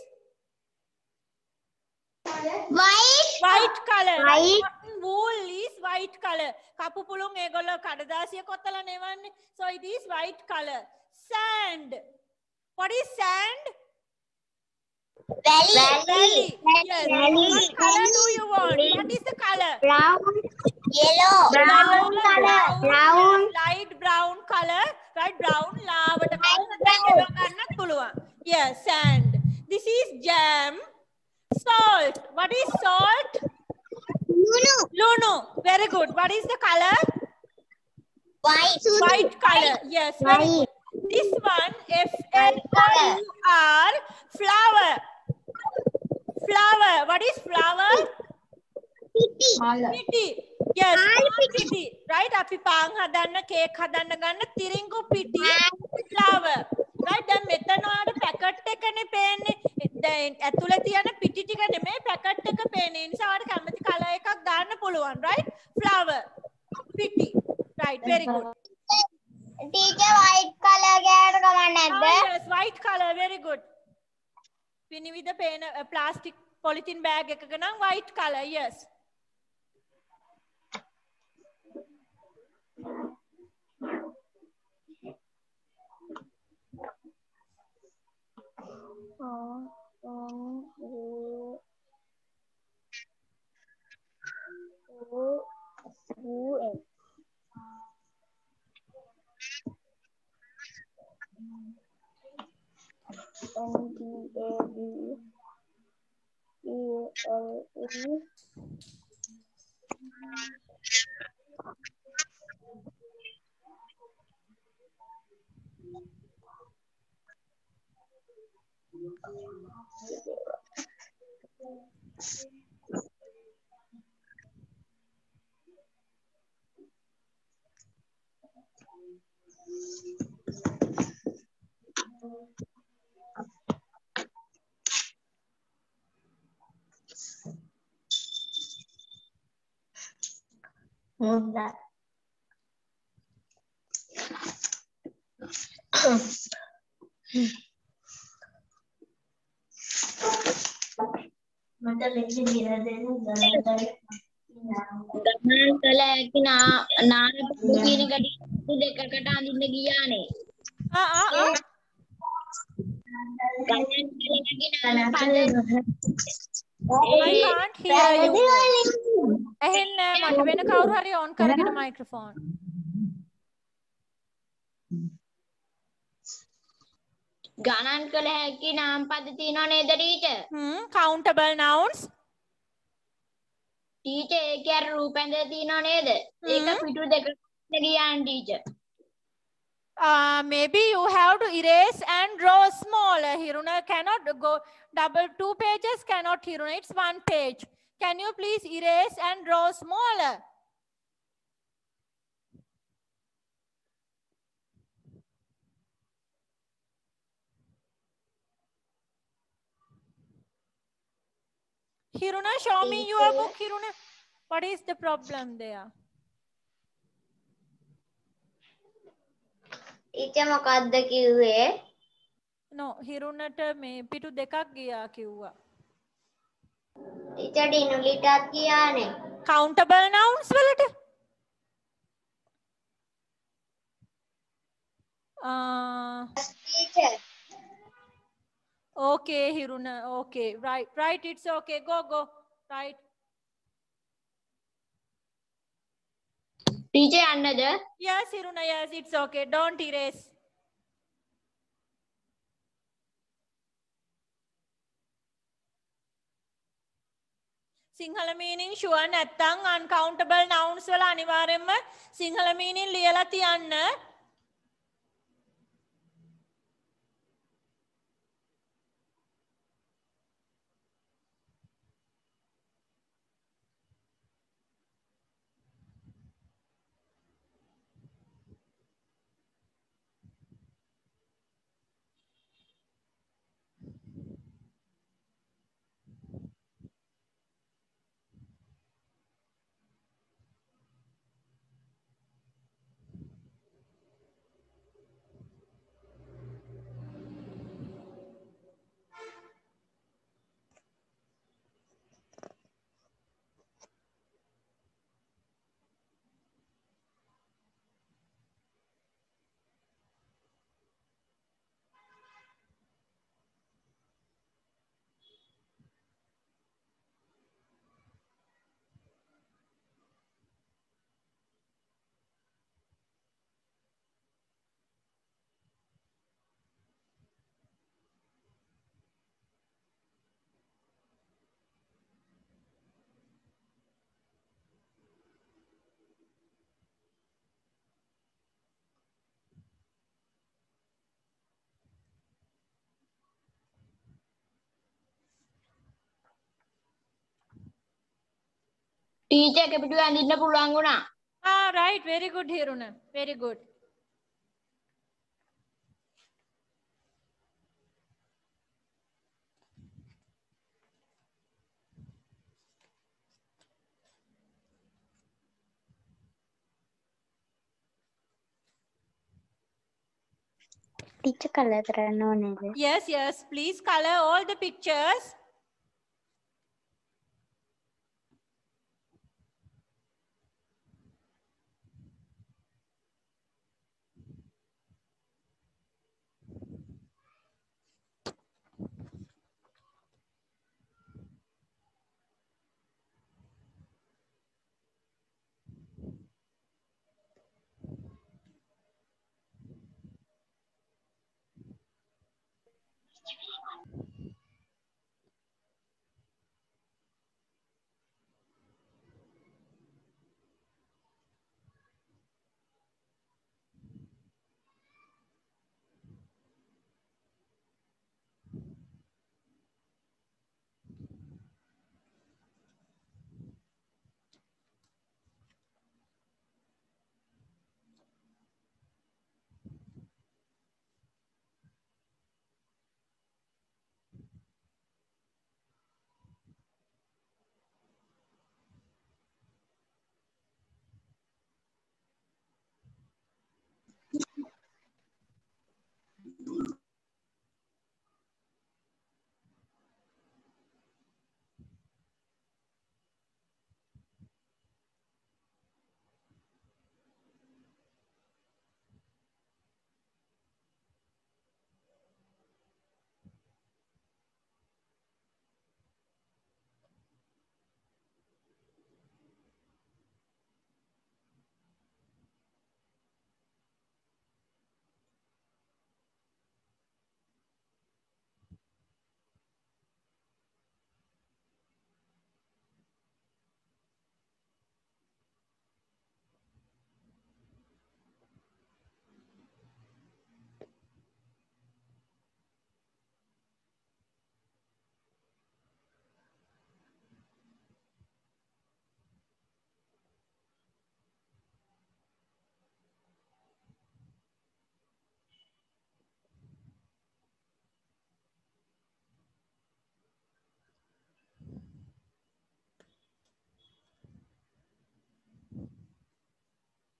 White. White color. White. Cotton wool is white color. කපු පුළුන් ඒගොල්ලෝ කඩදාසිය කොතලා නෙවන්නේ. So it is white color. Sand. What is sand? Valley. Valley. Yes. Valley. What color do you want? What is the color? Brown. Yellow. Brown color. Brown. Light brown color. Right? Brown. ලාවට ගන්නත් පුළුවන්. Yes, sand. This is jam. Salt. What is salt? Lunu. Lunu. Very good. What is the color? White. White color. Yes, very good. This one, F L O U R, flower. Flower. What is flower? Piti. Piti. Yes, piti. Right? Api pang hadanna, cake hadanna ganna, tiringu piti, flower. Right? Then මෙතන ඔයාලට packet එකනේ පේන්නේ. දැන් ඇතුලේ තියෙන පිටි ටික නෙමෙයි පැකට් එක පේන්නේ. ඒ නිසා ඔයාලට කැමති කලර් එකක් දාන්න පුළුවන්. Right? Flower. Piti. Right? Very good. Teacher, white color ගෑවට කමක් නැද්ද? Ah, yes, white color. Very good. විනිවිද පේන plastic polythene bag එකක නම් white color. Yes. N T A B E L E Munda. මට ලෙක්ෂන් කියලා දෙන්න ගණන් කළ හැකි නා නාන කියන කඩි දෙකකට අඳින්න ගියානේ. Ah, ah, ah. ගණන් කළ හැකි නාන පද I can't hear you. ඇහෙන්නේ නැහැ මට වෙන කවුරු හරි on කරගෙන microphone. ගණන් කළ හැකි නාම පද තියෙනව නේද teacher? Hmm, countable nouns. Teacher ඒකේ අර රූපෙන්ද තියෙනව නේද? ඒක පිටු දෙකකට ගියාන් teacher. Uh, maybe you have to erase and draw smaller. Hiruna cannot go double two pages cannot Hiruna. It's one page. Can you please erase and draw smaller? Hiruna, show me your book, Hiruna. What is the problem there? Teacher මොකද්ද කිව්වේ? no හිරුණට මේ පිටු දෙකක් ගියා කිව්වා. Teacher ඩිනුලිටත් ගියානේ. countable nouns වලට uh, teacher okay Hiruna, okay, right, right, it's okay, go go, right. Teacher යන්නද? Yes Hiruna, yes, it's okay, don't erase. Sinhala meaning sure නැත්තම් uncountable nouns වල අනිවාර්යයෙන්ම සිංහල meaning ලියලා තියන්න. ටීචර් එක පිටු ඇඳින්න පුළුවන් වුණා. Ah, right, very good Hiruna, very good. Teacher colour කරන්න ඕනේද? Yes, yes, please color all the pictures.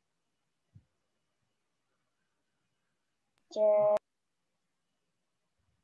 Teacher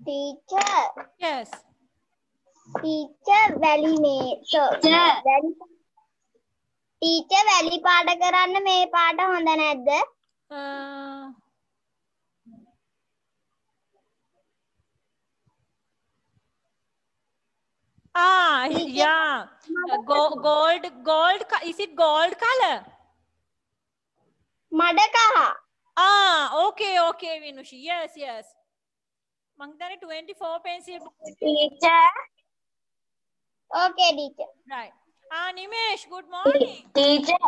Teacher. Yes. Teacher වැලි මේ වැලි teacher වැලි පාට කරන්න මේ පාට හොඳ නැද්ද? Uh, ah, yeah. Uh, go, gold, gold. co- Is it gold color? මඩ කහ. Ah, okay, okay, Vinushi. Yes, yes. Mangdani twenty-four pencil. Teacher. Okay, teacher. Right. Ah, Nimesh, good morning. Teacher.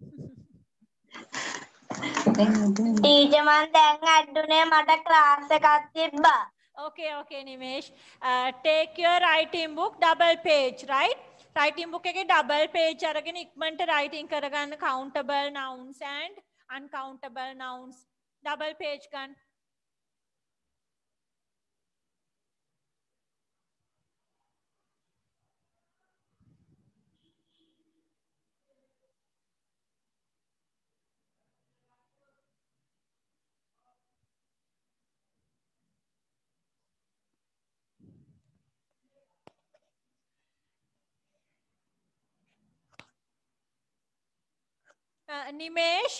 Teacher මන් දැන් අඩුනේ මට class එකක් තිබ්බා. Okay, okay, Nimesh. Uh, take your writing book, double page, right? Writing book එකේ double page අරගෙන ඉක්මනට writing කරගන්න countable nouns and uncountable nouns. Double page ගන්න. Uh, Nimesh.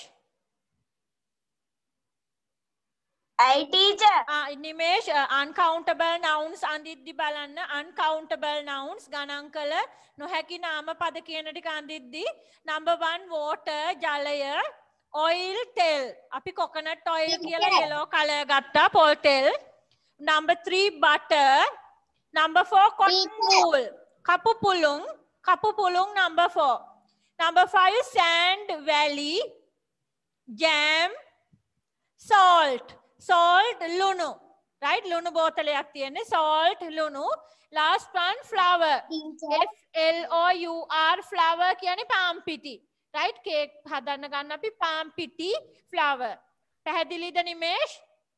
Hey, teacher. Ah, Nimesh, uh, uncountable nouns අඳිද්දි බලන්න uncountable nouns ගණන් කළ නොහැකි නාම පද කියන ටික අඳිද්දි number one water ජලය oil තෙල් අපි coconut oil කියලා yellow color ගත්තා පොල් තෙල් number three butter number four cotton wool කපු පුළුන් කපු පුළුන් number four number five sand valley jam salt salt lunu right lunu බෝතලයක් තියෙන්නේ salt lunu last one flower F L O U R flower කියන්නේ palm පිටි right cake හදන්න ගන්න අපි palm පිටි flower පැහැදිලිද Nimesh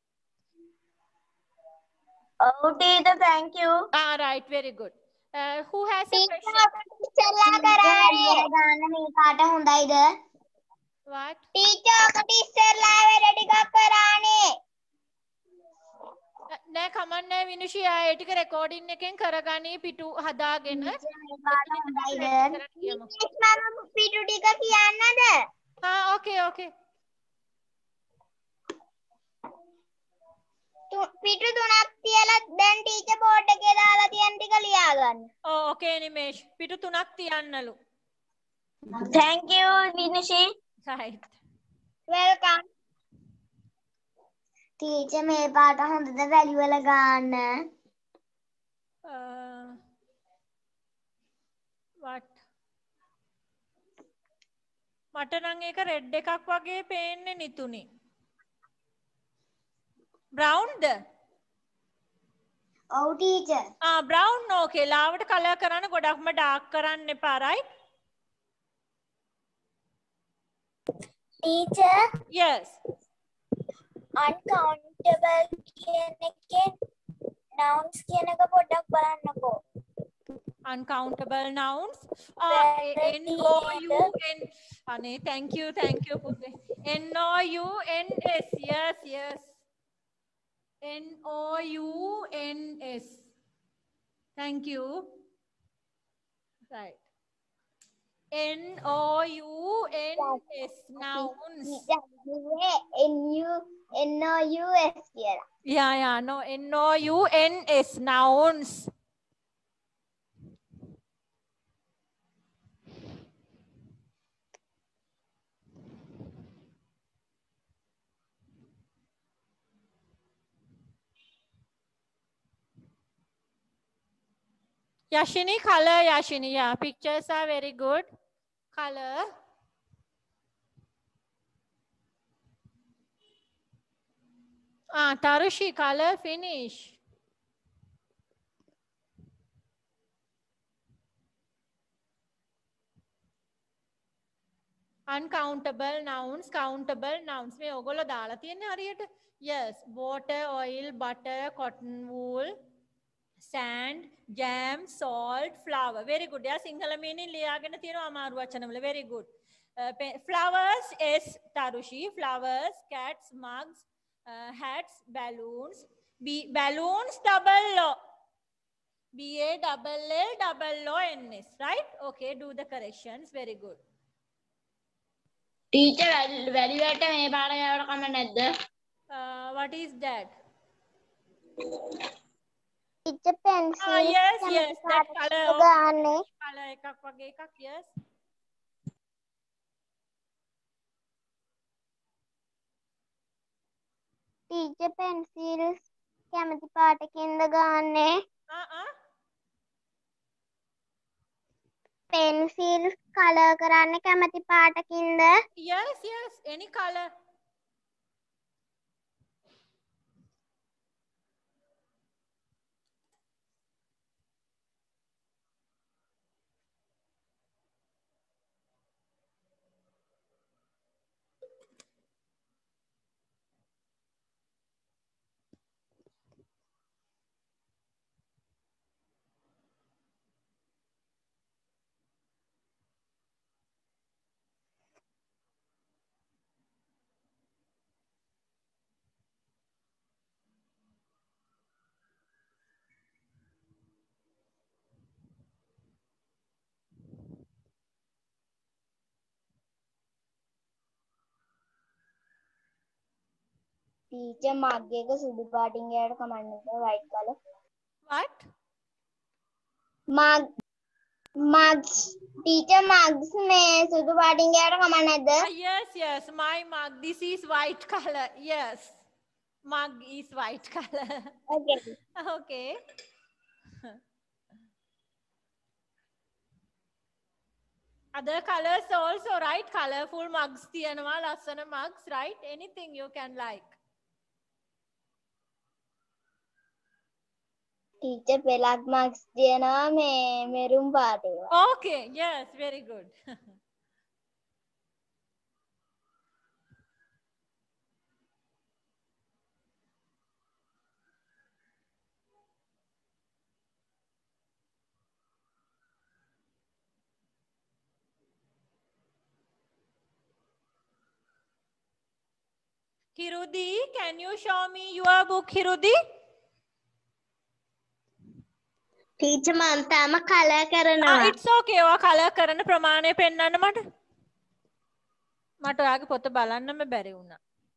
Oh, teacher, thank you. ah right very good uh, who has a Teacher, question ඉස්සෙල්ලා කරානේ. ගන්න මේ පාට හොඳයිද? what Teacher, ඔකට ඉස්සෙල්ලා වැඩ ටිකක් කරානේ. නෑ කමන්නේ විනුෂි ආ ඒ ටික රෙකෝඩින් එකෙන් කරගනී පිටු හදාගෙන පාට හොඳයිද? මම පිටු ටික කියන්නද? ah okay okay පිටු තුනක් තියලා දැන් ටීචර් බෝඩ් එකේ දාලා තියෙන ටික ලියා ගන්න. oh okay නිමේෂ් පිටු තුනක් තියන්නලු Thank you, Vinushi. right Welcome. Teacher මේ පාට හොඳද වැලි වල ගන්න? uh, what මට නම් ඒක රෙඩ් එකක් වගේ පේන්නේ නිතුනි brown ද ඔව් ටීචර්. ah brown okay ලාවට කලර් කරන්න ගොඩක්ම ඩාර්ක් කරන්න එපා right ටීචර් yes uncountable කියන එකේ nouns කියන එක පොඩ්ඩක් බලන්නකෝ. uncountable nouns ah N O U N ane thank you thank you Pute N O U N S yes yes N O U N S thank you right N O U N S nouns N U N O U S කියලා. yeah yeah no N O U N S nouns Yashini color Yashini yeah pictures are very good color ah Tarushi color finish uncountable nouns countable nouns මේ ඔයගොල්ලෝ දාලා තියෙන්නේ හරියට yes water oil butter cotton wool sand jam salt flour very good යා Sinhala meaning ලියාගෙන තියෙනවා අමාරු වචන වල very good uh, flowers is Tarushi flowers cats mugs uh, hats balloons B balloons double O. B A double L double O N S, right? Okay, do the corrections. Very good. Teacher, වැලි වලට මේ පාර යවට කම නැද්ද? Uh, what is that? teacher pencil Ah, yes, yes, that color. Okay. ගාන්නේ Color එකක් වගේ එකක්, yes. teacher pencils කැමති පාටකින්ද ගාන්නේ Uh-uh. pencils color කරන්න කැමති පාටකින්ද Yes, yes, any color. teacher mug එක සුදු පාටින් ගෑවට කමන්නද white color What? mug mugs teacher mugs මේ සුදු පාටින් ගෑවට කමක් නැද්ද Ah, yes, yes, my mug. This is white color. Yes, mug is white color. okay Okay. Other colors also, right? Colorful mugs තියනවා, ලස්සන mugs, right? Anything you can like. teacher පෙලක් mugs තියනවා මේ මෙරුම් පාටේවා Okay, yes, very good. Hirudi, can you show me your book, Hirudi? teacher මම තාම color Ah, කරනවා it's okay. ඔයා color කරන ප්‍රමාණය පෙන්වන්න මට. මට ඔයාගේ පොත බලන්නම බැරි වුණා.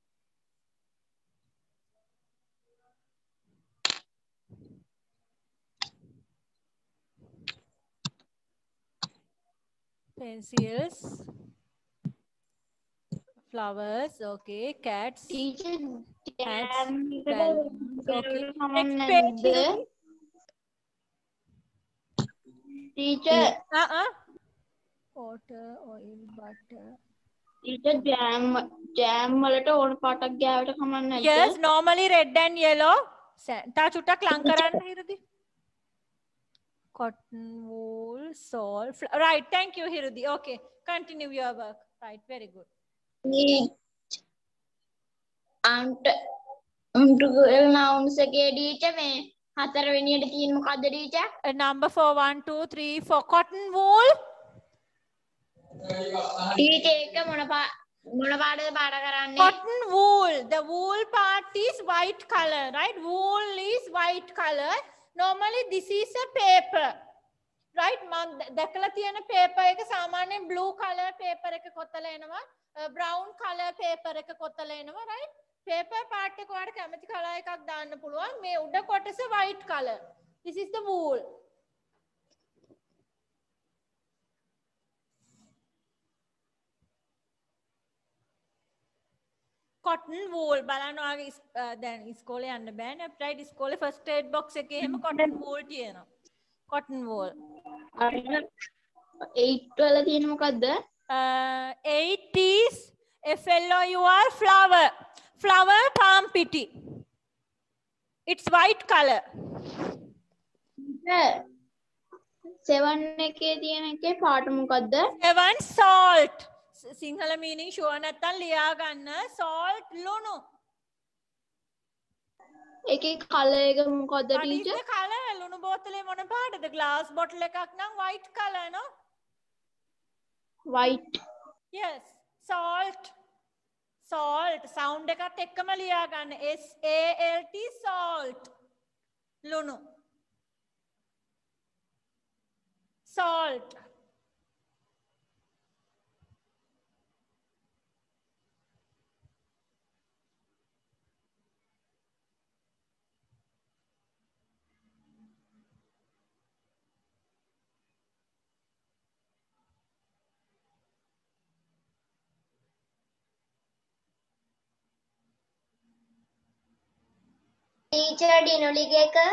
Pencils, flowers, okay, cats, Teacher, hats, jam එකට balloons, okay. කමක් Next page, නැද්ද? Hirudi. Teacher, Uh-uh. Water, oil, butter. teacher jam jam වලට ඕන පාටක් ගෑවට කමක් නැද්ද? Yes, normally red and yellow. තා චුට්ටක් ලං කරන්න හිරුදි. Cotton, wool, salt. fl- Right, thank you, Hirudi. Okay, continue your work. Right, very good. අන්ට උන්ට nouns එකේ teacher මේ හතරවෙනියට තියෙන මොකද්ද teacher? Uh, number four, one, two, three, four. Cotton wool. teacher එක මොන පා මොන පාටද පාට කරන්නේ? Cotton wool. The wool part is white color, right? Wool is white color. Normally, this is a paper. Right? මම දැකලා තියෙන paper එක සාමාන්‍යයෙන් blue color paper එක කොතල එනවා. brown color paper එක කොතල එනවා, right? paper part එක ඔයාලට කැමති color එකක් දාන්න පුළුවන්. මේ උඩ කොටස white color. This is the wool. cotton wool බලන්න ඔයාගේ දැන් ඉස්කෝලේ යන්න බෑනේ right ඉස්කෝලේ first aid box එකේ එහෙම cotton wool තියෙනවා cotton wool අර eight වල තියෙන මොකද්ද? uh, eight is F L O U R flower flower palm piti it's white color seven එකේ තියෙන එකේ පාට මොකද්ද? seven salt Sinhala meaning sure නැත්තම් ලියා ගන්න salt ලුණු එකේ color එක මොකද්ද What is teacher? the color ලුණු බෝතලේ මොන පාටද glass bottle එකක් නම් white color no white. yes salt salt sound එකත් එක්කම ලියා ගන්න S A L T salt ලුණු salt Teacher dinuli එක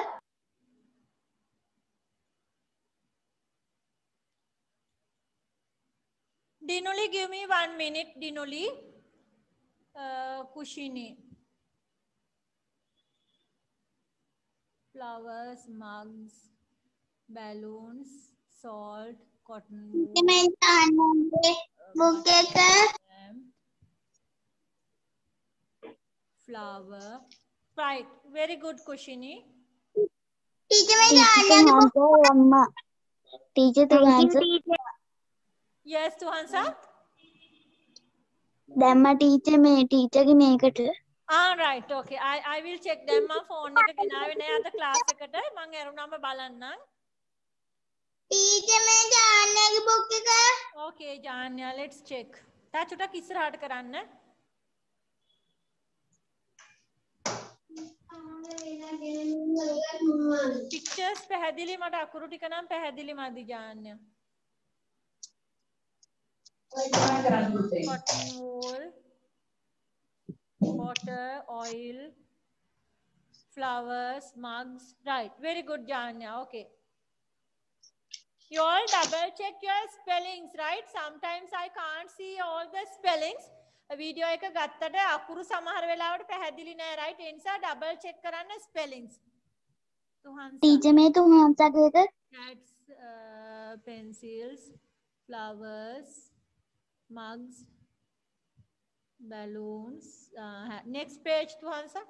Dinuli, give me one minute, Dinuli. Uh, Kushini. Flowers, mugs, balloons, salt, cotton wool. book එක Flower. Right. Very good, Kushini. teacher මේ දාන්නගේ අම්මා ටීචර් තුගාන්ස Yes, Tuhansa. දැම්මා teacher මේ ටීචර්ගේ මේකට Ah, right. Okay. I I will check them my phone එක ගෙනාවේ නෑ අද class එකට. මම ඇරුණාම බලන්නම්. teacher මේ දාන්නගේ book එක Okay, Janya, let's check. තා චුට්ටක් ඉස්සරහට කරන්න. Pictures පැහැදිලි මට අකුරු ටික නම් පැහැදිලි මදි Janya. Cotton wool, water, oil, flowers, mugs. Right. Very good, Janya. Okay. You all double check your spellings, right? Sometimes I can't see all the spellings. Video එක ගත්තට අකුරු සමහර වෙලාවට පැහැදිලි නෑ, right? ඒ නිසා double check කරන්න spellings. Tuhansa. ටීචර් මේ තුහන්සගේ එක Cats, uh, pencils, flowers, mugs, balloons. Uh, next page, Tuhansa.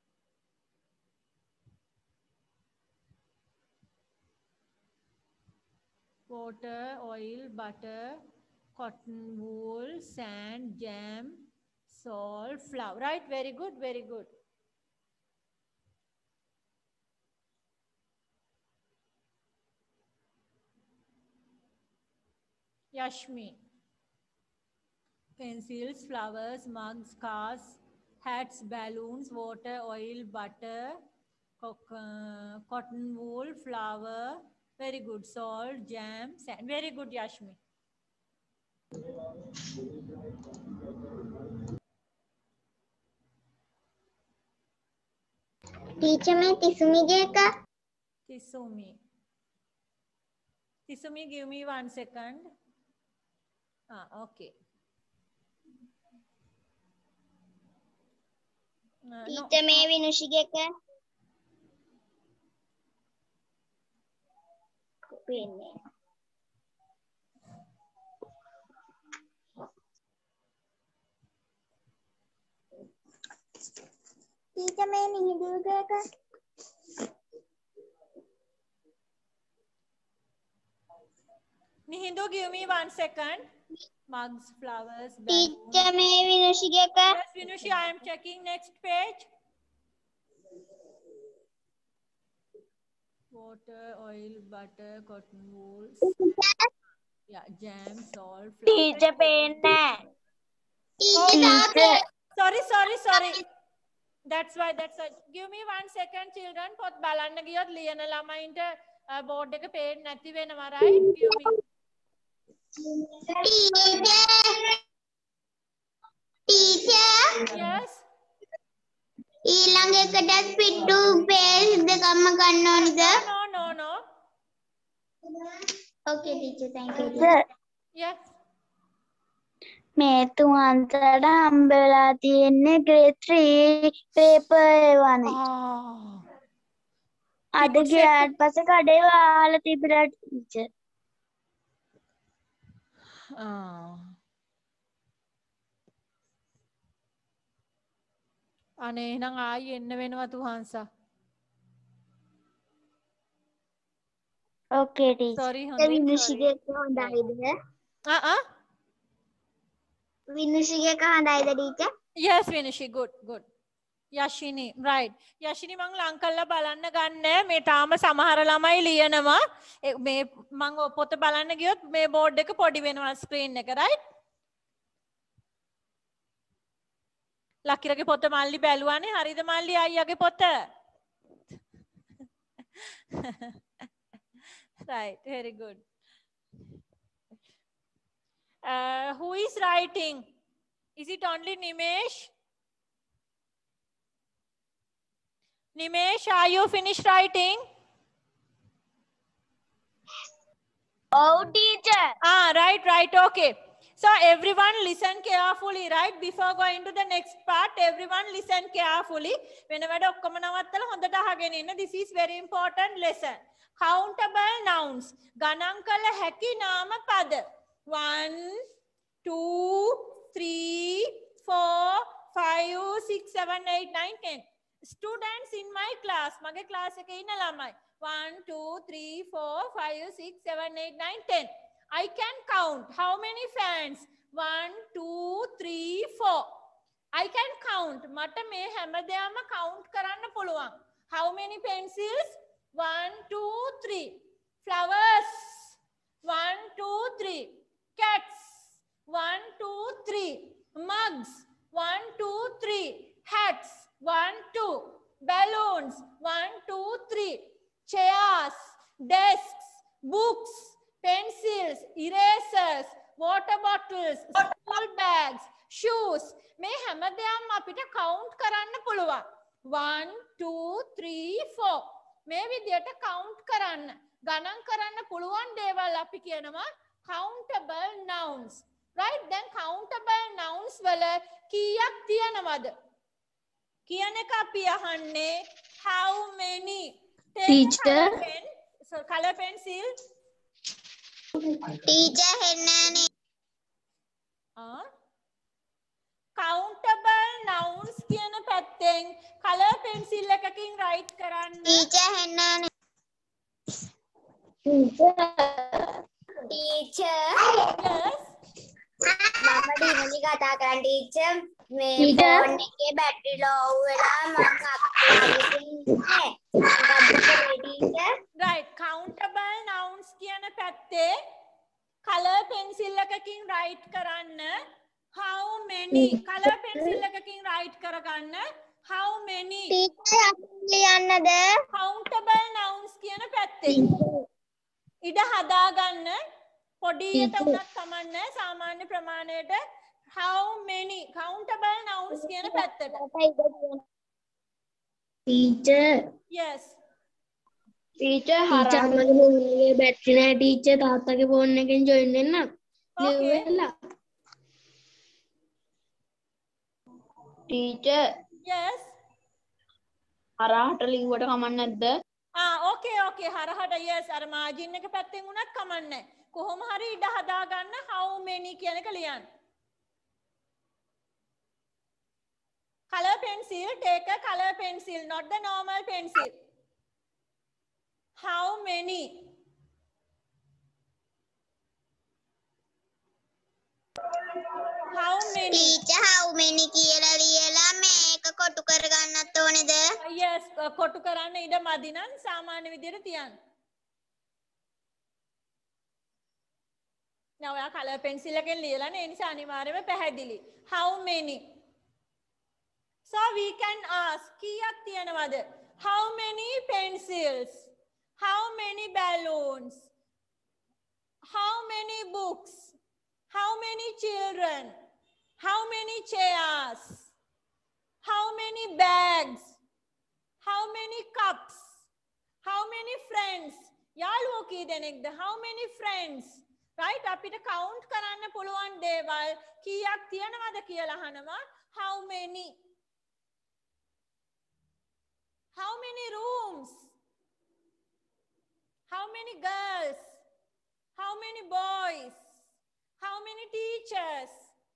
Water, oil, butter, cotton wool, sand, jam, salt, flour. Right? Very good, very good. Yashmi. Pencils, flowers, mugs, cars, hats, balloons, water, oil, butter, uh, cotton wool, flour. Very good. Salt, jam, sand. Very good, Yashmi. teacher මේ තිසුමිගේ එක Tisumi. Tisumi, give me one second. Ah, okay. Uh, no. teacher මේ විනුෂිගේ එක වෙන්නේ teacher මේ නිහිදුගේ එක Nihindu, give me one second. Mugs, flowers, balloons. teacher මේ විනුෂිගේ එක Yes, Vinushi, I am checking next page. Water, oil, butter, cotton wool. Yeah, jam, salt, flour. Teacher පේන්නේ teacher Sorry, sorry, sorry. That's why, that's why. Give me one second, children. පොත් බලන්න ගියොත් ලියන ළමයින්ට board එක පේන්නේ නැති වෙනවා, right? Give me. teacher Yes. ඊළඟ එකටත් පිටු පේජ් දෙකක්ම ගන්න ඕනිද No, no, no. okay teacher thank you Yes. මේ තුහන්සට හම්බ වෙලා තියෙන්නේ grade three paper වනේ Oh. අද ගියාට පස්සේ කඩේ වහලා තිබුණා ටීචර් Ah. අනේ එහෙනම් ආයි එන්න වෙනවා තුහන්සා. okay ටීචර් Sorry, හොඳයි. විනුෂිගේ එක හොඳයිද ආ ආ විනුෂිගේ එක හොඳයිද teacher Yes, Vinishi, good, good. Yashini, right. Yashini මං ලං කරලා බලන්න ගන්නෑ. මේ තාම සමහර ළමයි ලියනවා. මේ මං පොත බලන්න ගියොත් මේ බෝඩ් එක පොඩි වෙනවා ස්ක්‍රීන් එක, right? ලකිරගේ පොත මල්ලි බැලුවානේ. හරිද මල්ලි අයියාගේ පොත? Right, very good. Uh, who is writing? Is it only Nimesh? Nimesh, are you finished writing? Oh, teacher. Ah, right, right, okay. So everyone listen carefully, right? Before going to the next part, everyone listen carefully. Whenever ඔක්කොම නවත්තලා හොඳට අහගෙන ඉන්න. This is very important lesson. Countable nouns. ගණන් කළ හැකි නාම පද. one, two, three, four, five, six, seven, eight, nine, ten. Students in my class, mage class එකේ ඉන්න ළමයි. one, two, three, four, five, six, seven, eight, nine, ten. I can count. How many fans? one, two, three, four. I can count. මට මේ හැමදේම count කරන්න පුළුවන්. How many pencils? one, two, three. Flowers. one, two, three. Cats. one, two, three. Mugs. one, two, three. Hats. one, two. Balloons. one, two, three. Chairs. Desks. Books. Pencils. Erasers. Water bottles. School bags. Shoes. මේ හැමදේම අපිට count කරන්න පුළුවන්. one, two, three, four. මේ විදියට count කරන්න. ගණන් කරන්න පුළුවන් දේවල් අපි කියනවා countable nouns. Right? Then countable nouns වල කීයක් තියෙනවද? කියන එක අපි අහන්නේ how many. Teacher. Color pen. So color pencil. Teacher හෙන්නෑනේ. Ah. Countable nouns කියන පැත්තෙන් color pencil එකකින් write කරන්න. Teacher හෙන්නෑනේ. Teacher. Yes. මම ඩිනලි කතා කරන්න ටීචර් මේ Teacher. ෆෝන් එකේ බැටරි ලෝ වෙලා මම අක්කේ ඉන්නේ. මොකද්ද කරේ ටීචර්? Right. Countable nouns කියන පැත්තේ color pencil එකකින් write කරන්න. How many? Color pencil එකකින් write කරගන්න. How many? ටීචර් අපි ලියන්නද? Countable nouns කියන පැත්තේ. ඉඩ හදාගන්න. පොඩියට උනත් කමන්නේ සාමාන්‍ය ප්‍රමාණයට how many countable nouns කියන පැත්තට. Teacher. Yes. ටීචර් Teacher හරහා මගේ phone එකේ battery නැහැ teacher තාත්තගේ phone එකෙන් join වෙන්න. Okay. ලියවෙලා. Teacher Yes. හරහාට ලිව්වට කමක් නැද්ද? Ah, okay, okay. හරහට yes. අර margin එක පැත්තෙන් උනත් කමන්නේ. කොහොම හරි ඉඩ හදාගන්න how many කියන එක ලියන්න. Color pencil, take a color pencil, not the normal pencil. How many? How many? Teacher how many කියලා ලියලා මේක කොටු කරගන්නත් ඕනේද? Yes, කොටු කරන්න ඉඩ මදි නම් සාමාන්‍ය විදිහට තියන්න. Now ඔයා color pencil එකෙන් ලියලා නේ ඒ නිසා අනිවාර්යයෙන්ම පැහැදිලි. How many? So we can ask කීයක් තියෙනවද? How many pencils? How many balloons? How many books? How many children? How many chairs? How many bags? How many cups? How many friends? යාළුවෝ කී දෙනෙක්ද? How many friends? Right? අපිට count කරන්න පුළුවන් දේවල් කීයක් තියෙනවද කියලා අහනවා. How many? How many rooms? How many girls? How many boys? How many teachers?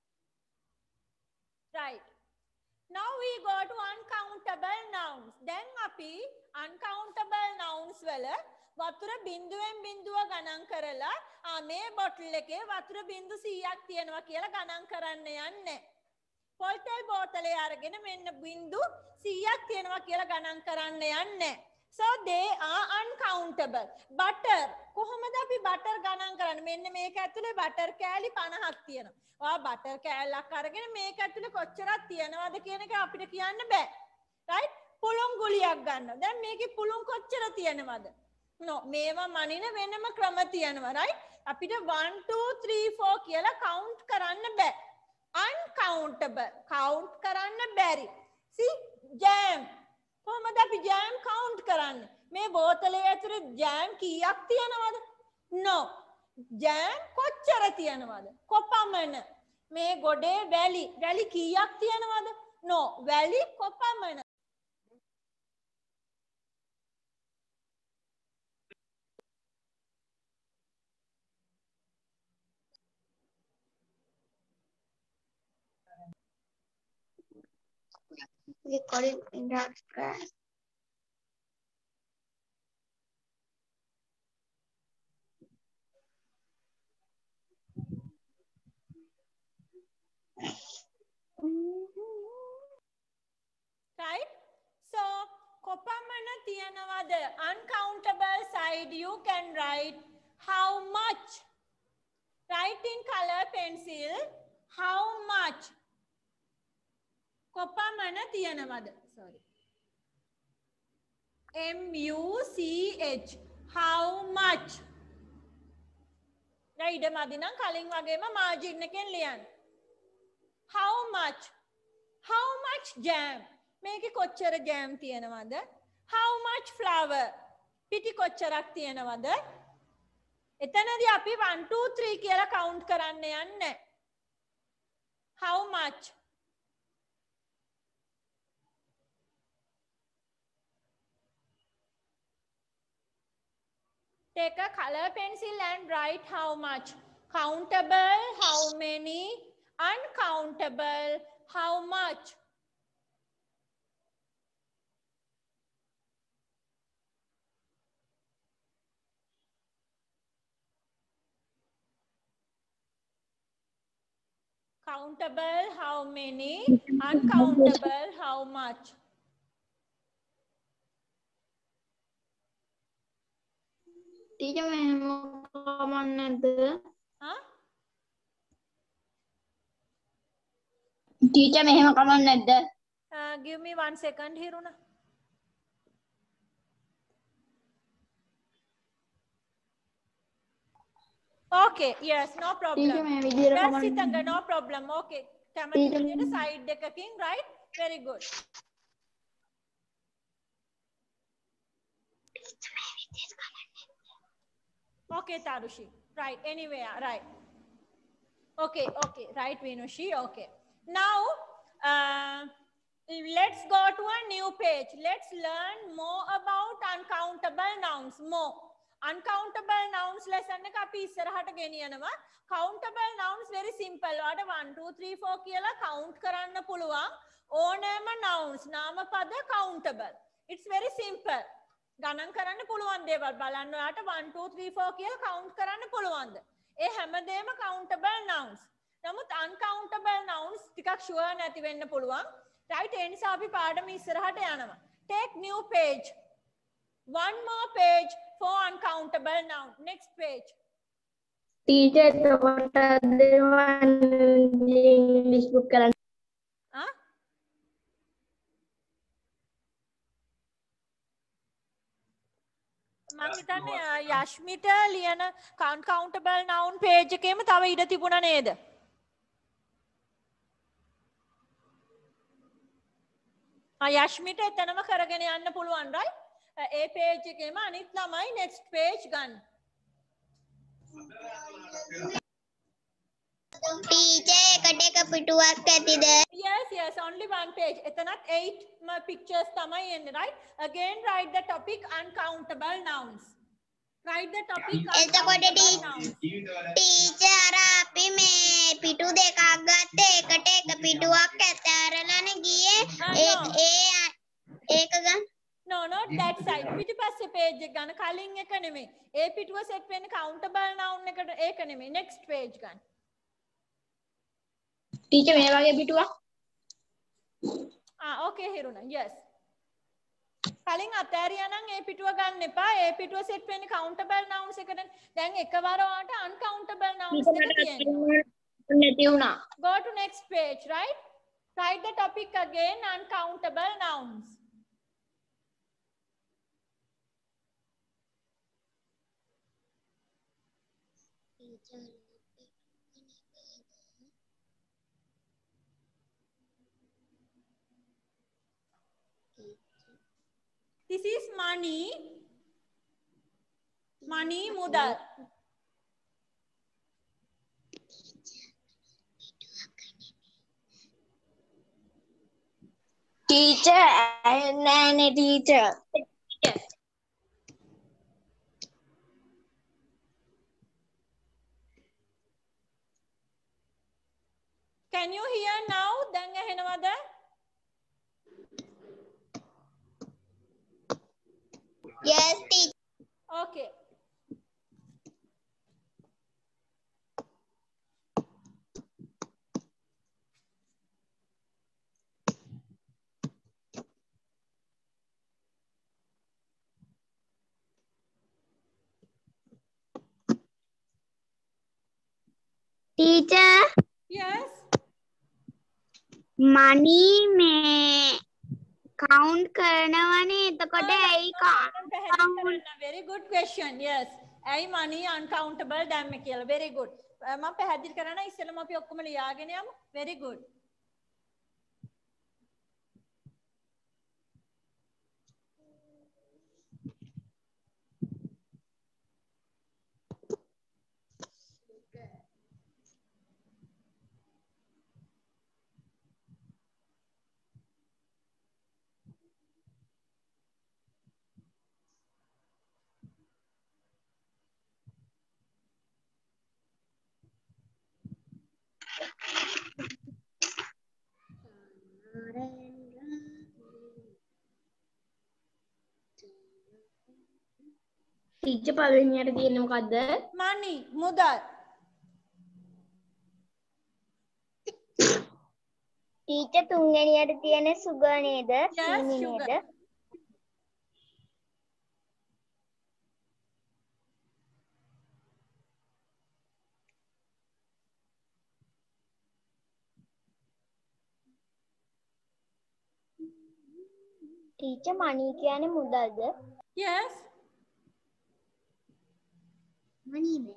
Right. Now we go to uncountable nouns. Then අපි uncountable nouns වල වතුර බිඳුවෙන් බිඳුව ගණන් කරලා ආ මේ බොටල් එකේ වතුර බිඳු සීයක් තියෙනවා කියලා ගණන් කරන්න යන්නේ. පොල් තෙල් බෝතලේ අරගෙන මෙන්න බිංදු සීයක් තියෙනවා කියලා ගණන් කරන්න යන්නේ. So they are uncountable. Butter කොහොමද අපි butter ගණන් කරන්නේ? මෙන්න මේක ඇතුලේ butter කෑලි පනහක් තියෙනවා. ඔයා butter කෑල්ලක් අරගෙන මේක ඇතුලේ කොච්චරක් තියනවද කියන එක අපිට කියන්න බෑ. right? පුළුන් ගුලියක් ගන්නවා. දැන් මේකේ පුළුන් කොච්චර තියනවද? no මේවා මනින වෙනම ක්‍රම තියනවා. right? අපිට one two three four කියලා count කරන්න බෑ. uncountable. count කරන්න බැරි. see jam කොහොමද අපි jam count කරන්නේ? මේ බෝතලේ ඇතුලේ jam කීයක් තියනවද? no jam කොච්චර තියනවද? කොපමණ. මේ ගොඩේ වැලි වැලි කීයක් තියනවද? no වැලි කොපමණ. Recording in progress. Right? So, කොපමණ තියනවද? Uncountable side you can write how much. Write in color pencil how much. කොපමණ තියනවද? Sorry. M U C H. How much. right ඉඩ මදි නම් කලින් වගේම margin එකෙන් ලියන්න. How much. How much jam. මේකේ කොච්චර jam තියනවද? How much flour. පිටි කොච්චරක් තියනවද? එතනදී අපි one two three කියලා count කරන්න යන්නේ. How much. Take a color pencil and write how much. Countable, how many. Uncountable, how much. Countable, how many. Uncountable, how much. Teacher මෙහෙම කමක් නැද්ද? Huh? Teacher මෙහෙම කමක් නැද්ද? Uh, give me one second, Hiruna. Okay, yes, no problem. Teacher මේ විදියට Yes, කමක් Sitanga, no problem. Okay. කැමති විදියට side එකකින්, right? Very good. Okay, Tarushi. Right, anyway, right. Okay, okay, right, Venushi. Okay. Now, uh, let's go to a new page. Let's learn more about uncountable nouns. More. Uncountable nouns lesson එක අපි ඉස්සරහට ගෙනියනවා. Countable nouns very simple. ඔයාට one two three four කියලා count කරන්න පුළුවන්. ඕනෑම nouns නාමපද countable. It's very simple. ගණන් කරන්න පුළුවන් දේවල් බලන්න ඔයාට one two three four කියලා count කරන්න පුළුවන්ද? ඒ හැමදේම countable nouns. නමුත් uncountable nouns ටිකක් sure නැති වෙන්න පුළුවන්. right ඒ නිසා අපි පාඩම ඉස්සරහට යනවා. Take new page. One more page for uncountable noun. Next page. Teacher එතකොට දෙවන් English book කරන්න. Huh? මං හිතන්නේ යශ්මිට ලියන uncountable noun page එකේම තව ඉඩ තිබුණා නේද? ආ යශ්මිට එතනම කරගෙන යන්න පුළුවන් right? ඒ page එකේම අනිත් ළමයි next page ගන්න. Teacher එකට එක පිටුවක් ඇතිද? Yes, yes, only one page. එතනත් eight pictures තමයි එන්නේ right? Again write the topic uncountable nouns. Write the topic එතකොට teacher අර අපි මේ පිටු දෙකක් ගත්තේ එකට එක පිටුවක් ඇතරලානේ ගියේ ඒ ඒ ඒක ගන්න. No, not that side. පිටිපස්සේ page එක ගන්න කලින් එක නෙමෙයි. ඒ පිටුව set වෙන්නේ countable noun එකට ඒක නෙමෙයි. Next page ගන්න. Teacher මේ වගේ පිටුවක් Okay, Hiruna. Yes. කලින් අතෑරියා නම් ඒ පිටුව ගන්න එපා. ඒ පිටුව සෙට් වෙන්නේ countable nouns එකට. දැන් එකවර ඔයාලට uncountable nouns දෙක තියෙනවා. නැති වුණා. Go to next page, right? Write the topic again, uncountable nouns. This is money. Money mudal. Teacher and nanny teacher. Can you hear now? දැන් ඇහෙනවද? Yes, teacher. Okay. Teacher, Yes. money में count කරනවනේ එතකොට ඇයි count Very good question. Yes. ඇයි money uncountable දැම්මේ කියලා. Very good. මම පැහැදිලි කරන්න ඉස්සෙල්ලාම අපි ඔක්කොම ලියාගෙන යමු. Very good. ටීචර් පළවෙනියට තියෙන්නේ මොකද්ද? money මුදල්. teacher තුන්වෙනියට තියෙන sugar නේද? Yes, සීනි sugar. නේද? teacher money කියන්නේ මුදල්ද? Yes. money bag.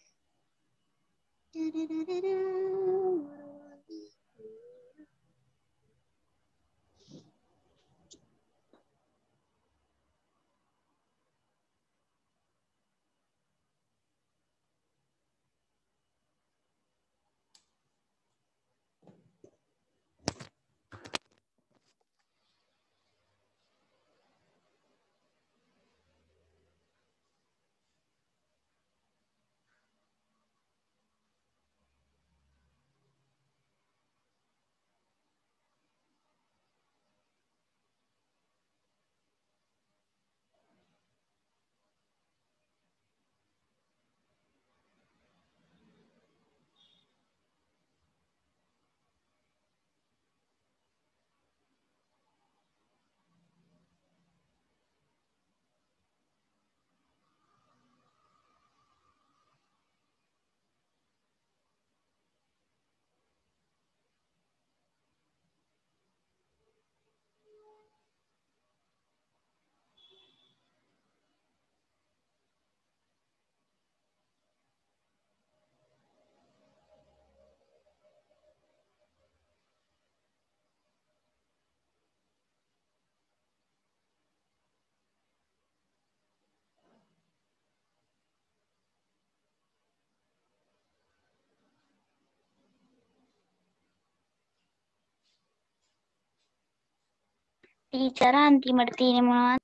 ටීචර් අන්තිමට තියෙන්නේ මොනවද?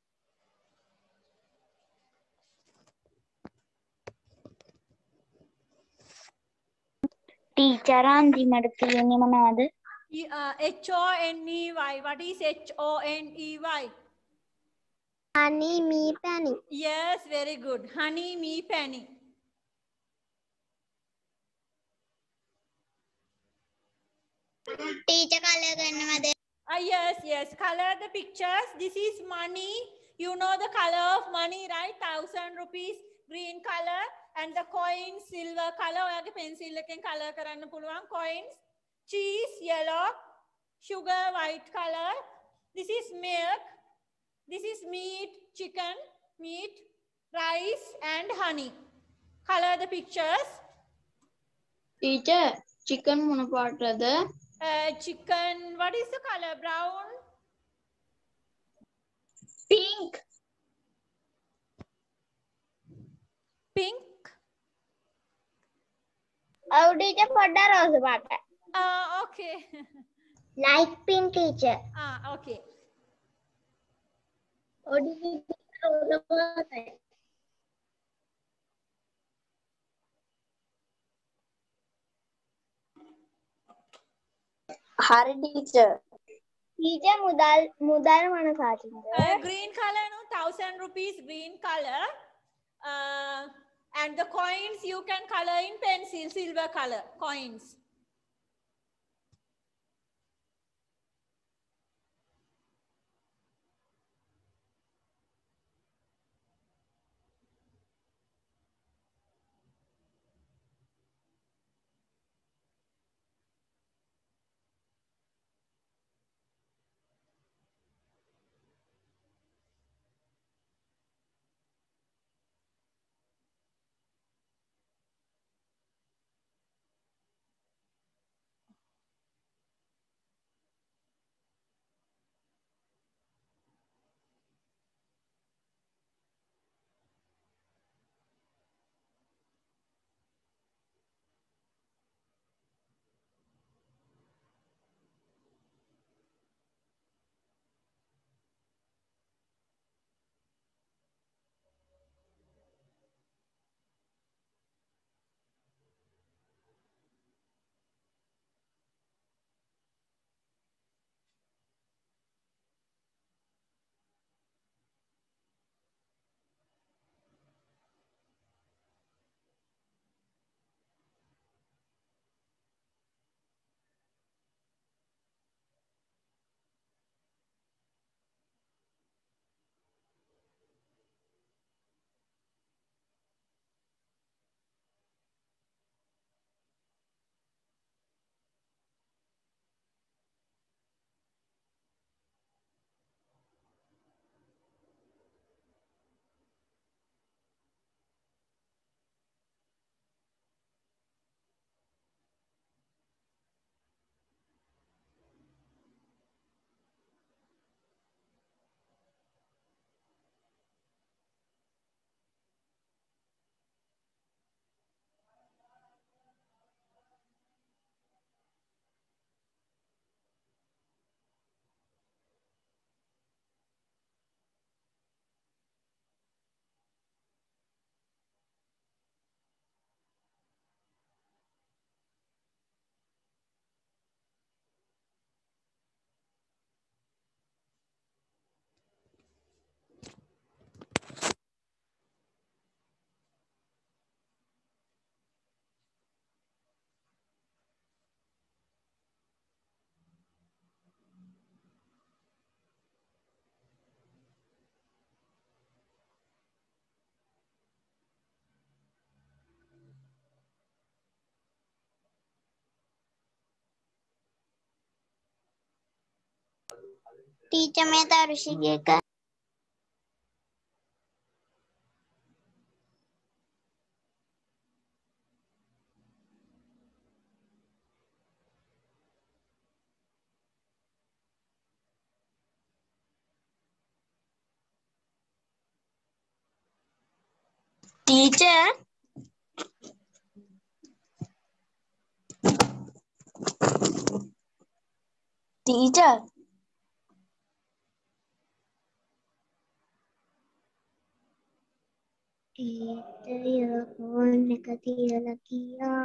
ටීචර් අන්තිමට තියෙන්නේ මොනවද? E- uh, H O N E Y. What is H O N E Y? honey me penny. Yes, very good. Honey, me, penny. teacher colour කරනවද? Ah, yes, yes. Color the pictures. This is money. You know the color of money, right? Thousand rupees, green color, and the coins, silver color. ඔයාගේ pencil එකෙන් color කරන්න පුළුවන් coins. Cheese, yellow. Sugar, white color. This is milk. This is meat, chicken, meat, rice, and honey. Color the pictures. Teacher, chicken මොන පාටද? Uh, chicken, what is the color? Brown? Pink. Pink? ඔව් teacher පොඩ්ඩක් රෝස පාට. Uh, okay. Light pink teacher. Ah, okay. ඔඩි රෝස පාටයි. හරි teacher. Teacher මුදල් මුදල් මොන කාටින්ද? Uh, green color, no? Thousand rupees, green color. Uh, and the coins you can color in pencil, silver color coins. Teacher මේ තරුෂිගේ එක ටීචර් ටීචර් ටීචර් ෆෝන් එක තියලා ගියා.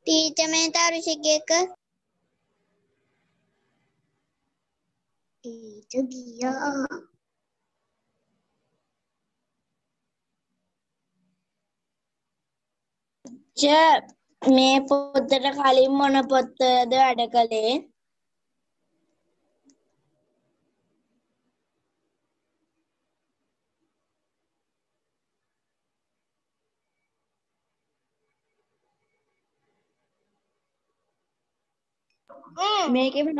ටීචර් මේ තරුෂික එක ටීචර් ගියා. ටීචර් මේ පොතට කලින් මොන පොතද වැඩ කළේ? මේකේ මම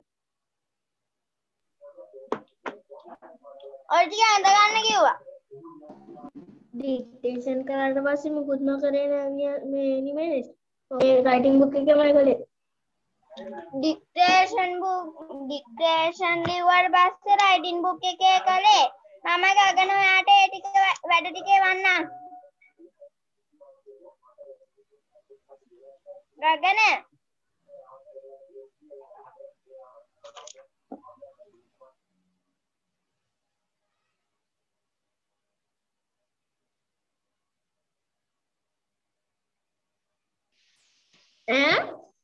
ඔය ටික අඳ ගන්න කිව්වා. ඩික්ටේෂන් කරාට පස්සේ මුකුත්ම කරේ නෑ මේ නිමේෂ්. ඔය රයිටින් බුක් එකමයි කළේ. ඩික්ටේෂන් බුක් ඩික්ටේෂන් ලිව්වට පස්සේ රයිටින් බුක් එකේ කළේ. මම ගගන ඔයාට ඒ ටික වැඩ ටික එවන්නම්. ගගන ඈ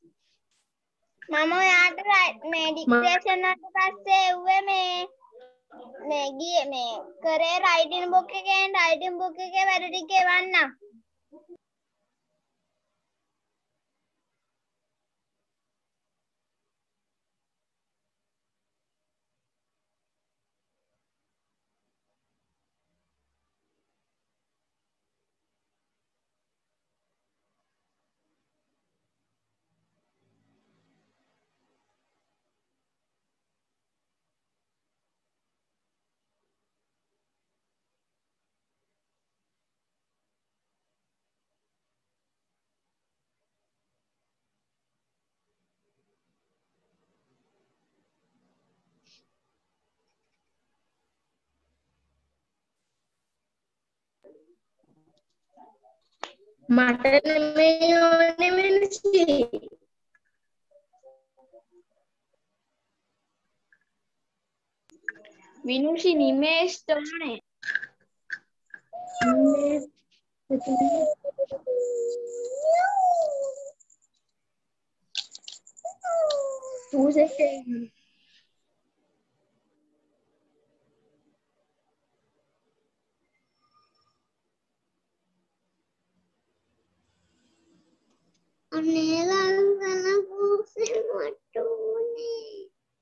මම ඔයාට මේ ඩික්ටේෂන් වලට පස්සේ එව්වේ මේ මේ ගියේ මේ කරේ රයිටින් බුක් එකෙන් රයිටින් බුක් එකේ වැඩ ටික එවන්නම්. මට නෙමෙයි ඕනේ මිනිස්සු. විනුෂි නිමේෂ් තෝනේ. අනේ ලස්සන පූසේ මට ඕනේ.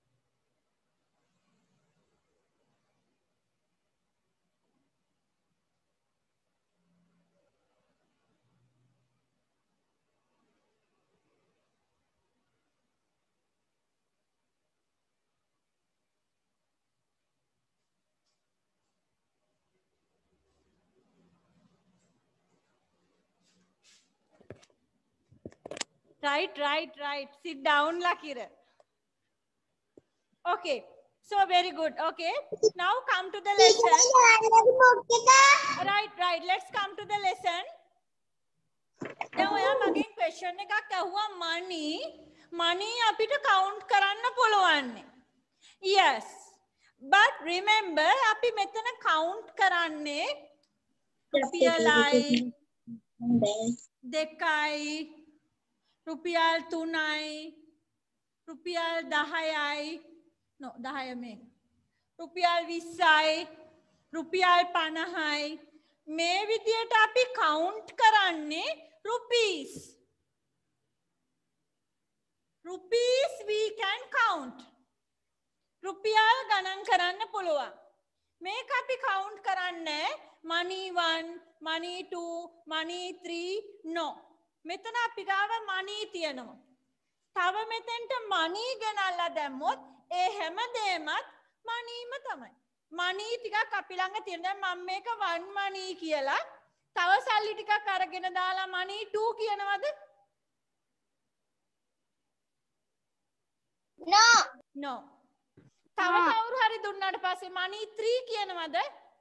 Right, right, right. Sit down, Lakira. Okay. So very good. Okay. Now come to the lesson. Right, right. Let's come to the lesson. Now I am again question එකක් අහුවා money. Money අපිට count කරන්න පුළුවන්. Yes. But remember අපි මෙතන count කරන්නේ රුපියලයි දෙකයි රුපියල් තුනයි රුපියල් දහයයි no දහය මේ රුපියල් විස්සයි රුපියල් පනහයි මේ විදියට අපි count කරන්නේ rupees rupees we can count රුපියල් ගණන් කරන්න පුළුවන් මේක අපි count කරන්නේ money one money two money three no මෙතන අපි ගාව money තියෙනවා. තව මෙතෙන්ට money ගෙනල්ලා දැම්මොත් ඒ හැම දෙයක්මත් moneyම තමයි. money ටිකක් අපි ළඟ තියෙන දැන් මම මේක one money කියලා තව සල්ලි ටිකක් අරගෙන දාලා money two කියනවද? no no. තව කවුරු හරි දුන්නාට පස්සේ money three කියනවද?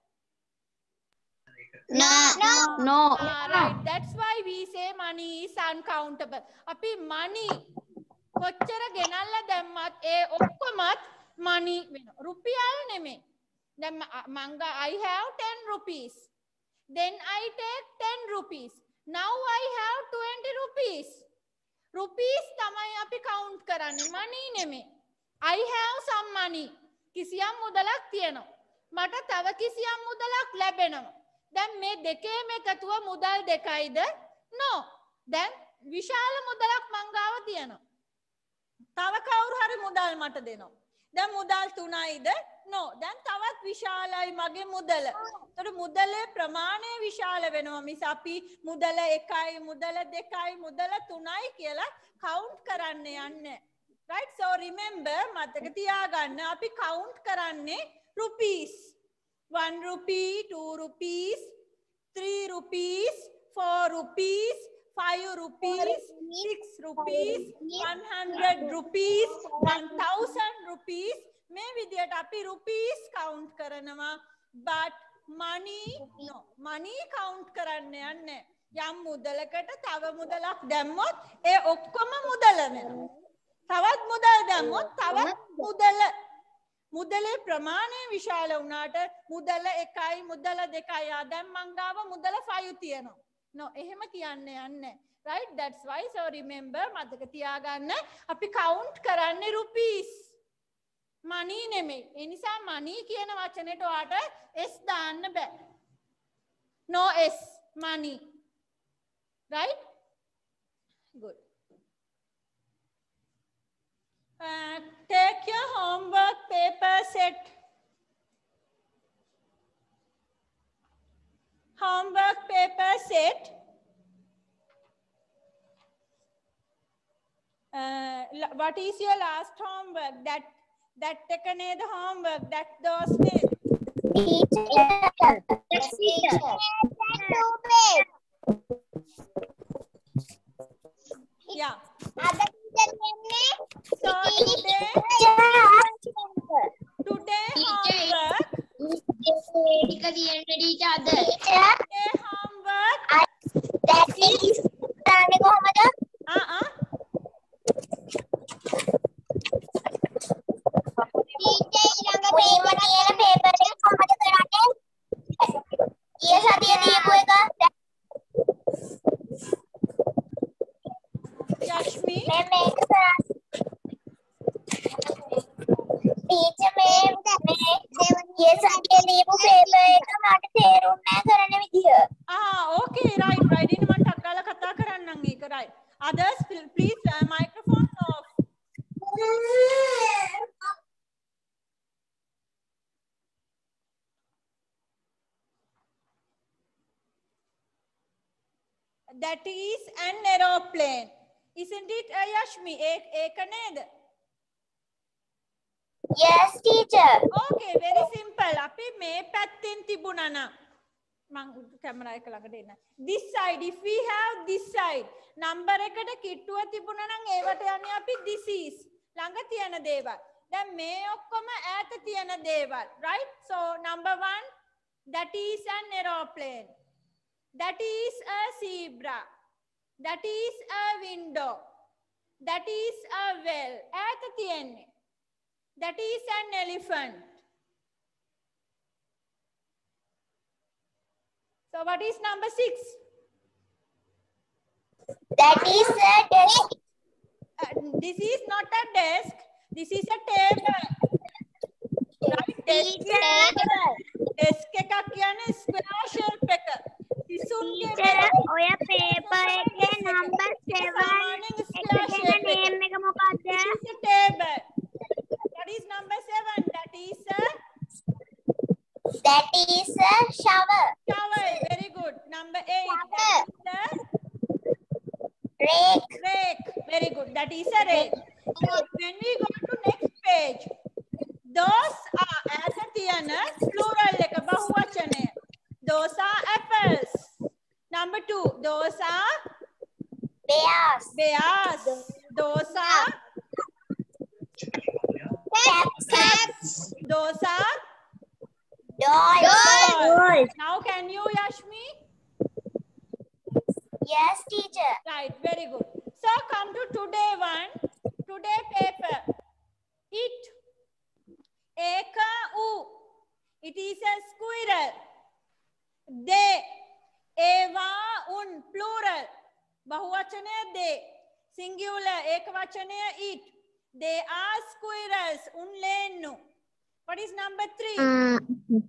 No. no No. Ah, right. That's why we say money is uncountable. අපි money කොච්චර ගෙනල්ලා දැම්මත් ඒ ඔක්කොමත් money වෙනවා. රුපියල් නෙමෙයි. දැන් මංග I have ten rupees. Then I take ten rupees. Now I have twenty rupees. rupees තමයි අපි count කරන්නේ money නෙමෙයි. I have some money. කිසියම් මුදලක් තියෙනවා. මට තව කිසියම් මුදලක් ලැබෙනවා. දැන් මේ දෙකේම එකතුව මුදල් දෙකයිද? No. දැන් විශාල මුදලක් මං ගාව තියෙනවා. තව කවුරු හරි මුදල් මට දෙනවා. දැන් මුදල් තුනයිද? No. දැන් තවත් විශාලයි මගේ මුදල. ඒතර මුදලේ ප්‍රමාණය විශාල වෙනවා. මිස අපි මුදල එකයි, මුදල දෙකයි, මුදල තුනයි කියලා count කරන්න යන්නේ. Right? So remember මතක තියාගන්න අපි count කරන්නේ rupees. one rupee, two rupees, three rupees, four rupees, five rupees, six rupees, one hundred rupees, one thousand rupees. මේ විදියට අපි rupees count කරනවා. But money no. money count කරන්න යන්නේ. යම් මුදලකට තව මුදලක් දැම්මොත් ඒ ඔක්කොම මුදල වෙනවා. තවත් මුදල් දැම්මොත් තවත් මුදල. මුදලේ ප්‍රමාණය විශාල වුණාට මුදල එකයි මුදල දෙකයි. ආ දැන් මං ගාව මුදල five තියෙනවා. No එහෙම කියන්න යන්නේ. Right? That's why so remember මතක තියාගන්න අපි count කරන්නේ rupees. money නෙමෙයි. ඒ නිසා money කියන වචනෙට ඔයාට s දාන්න බෑ. No s money. Right? Good. Uh, take your homework paper set. Homework paper set. Uh, what is your last homework? That that taken the homework. That those names. Yeah. So today, today homework. Today homework. That is දාන්නේ කොහමද? Uh uh. Teacher ළඟ paper තියෙන paper එක කොහමද කරන්නේ? ඊයේ සතියේ දීපු එක. Yashmi. मैं मैं टीचर मैं मैं ये सत्य दीपू पेपर එක මට තේරුන්නේ නැහැ කරන්න විදිය. Ah, okay, right, right. ඉන්න මම ටක් ගාලා කතා කරන්නම් ඒක, right. Others please uh, microphone off. That is an aeroplane. Isn't it, uh, Yashmi? Ek ned? Yes, teacher. Okay, very simple. Api me පැත්තෙන් තිබුණා නම් මං කැමරා එක ළඟට එන්න. This side, if we have this side, number එකට කිට්ටුව තිබුණා නම් ඒවට යන්නේ අපි this is. ළඟ තියෙන දේවල්. දැන් මේ ඔක්කොම ඈත තියෙන දේවල්. Right? So number one, that is an aeroplane. That is a zebra. That is a window. That is a well. ඈත තියෙන්නේ. That is an elephant. So what is number six? That is a desk. Uh, this is not a desk. This is a table. Right? Desk. Desk එකක් කියන්නේ square shape එක. Teacher ඔය paper එකේ number seven එකේ name එක මොකක්ද? This is a table. What is number seven? That is a That is a shower. shower. Very good. Number eight. Shower. That is Rake. a rake. Very good. That is a rake. So when we go to next page, those are as a tiana plural like a bahuvachane. Those are apples. Number two, those are Bears. bears. Those are Cats. Cats. those are Dolls. dolls. Now can you, Yashmi? Yes, teacher. Right, very good. So come to today one. Today paper. It. Eka u. It is a squirrel. They. Eva un plural. Bahuvachane they. singular ekavachanaya eat. They are squirrels. Unlennu. What is number three? Uh,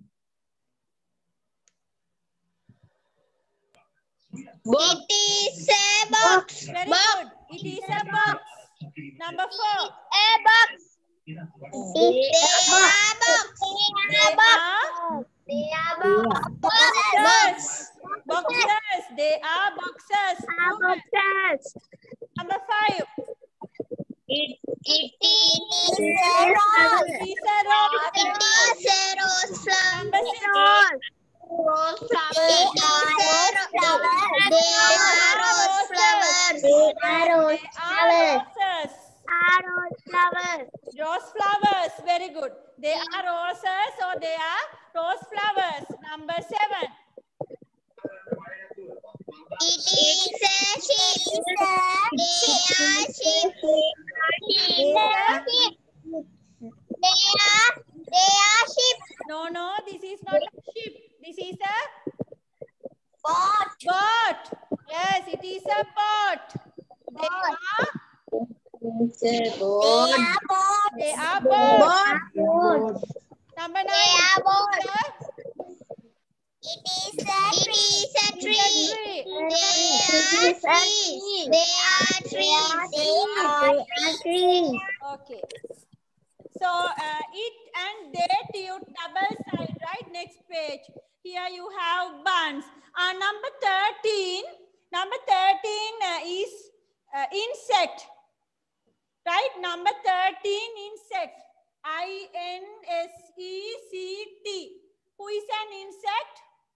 It is a box. Very good. It is a box. Number four. A box. They are box. They are They are box. boxes. Boxes. They are boxes. Boxes. Number five. It, it is a rose. It is a rose. It is a rose flower. Number six. Rose flower. It is a rose flower. They are rose flowers. They are rose They are roses. Are rose flowers. Rose flowers. Very good. They are roses or they are rose flowers. Number seven. It is a sheep. They are sheep. They are sheep. They are they are sheep. No, no, this is not a sheep. This is a Boat. boat. Yes, it is a boat. They are They are boats. they are boats. Boats. Number They nine. are boats. It is a tree. It is a tree. tree. They are trees. They are trees. They are trees. Okay. So uh, it and that you double side, right? Next page. Here you have buns. Uh, number thirteen. Number thirteen uh, is uh, insect. Right? Number thirteen, insect. I N S E C T. Who is an insect?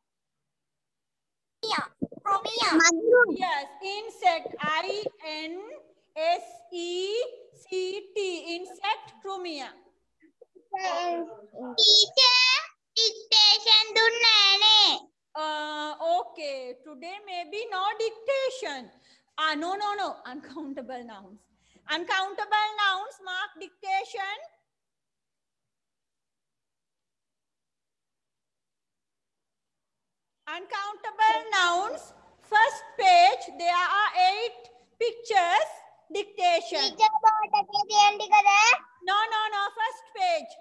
Yes, insect. I N S E C T. Insect, Crumia. Teacher, dictation dunne. Uh, okay, today maybe no dictation. Ah, no, no, no. Uncountable nouns. Uncountable nouns, mark dictation. Uncountable nouns, first page, there are eight pictures, dictation. Teacher, boat එකේ තියෙන ටිකද? No, no, no, first page.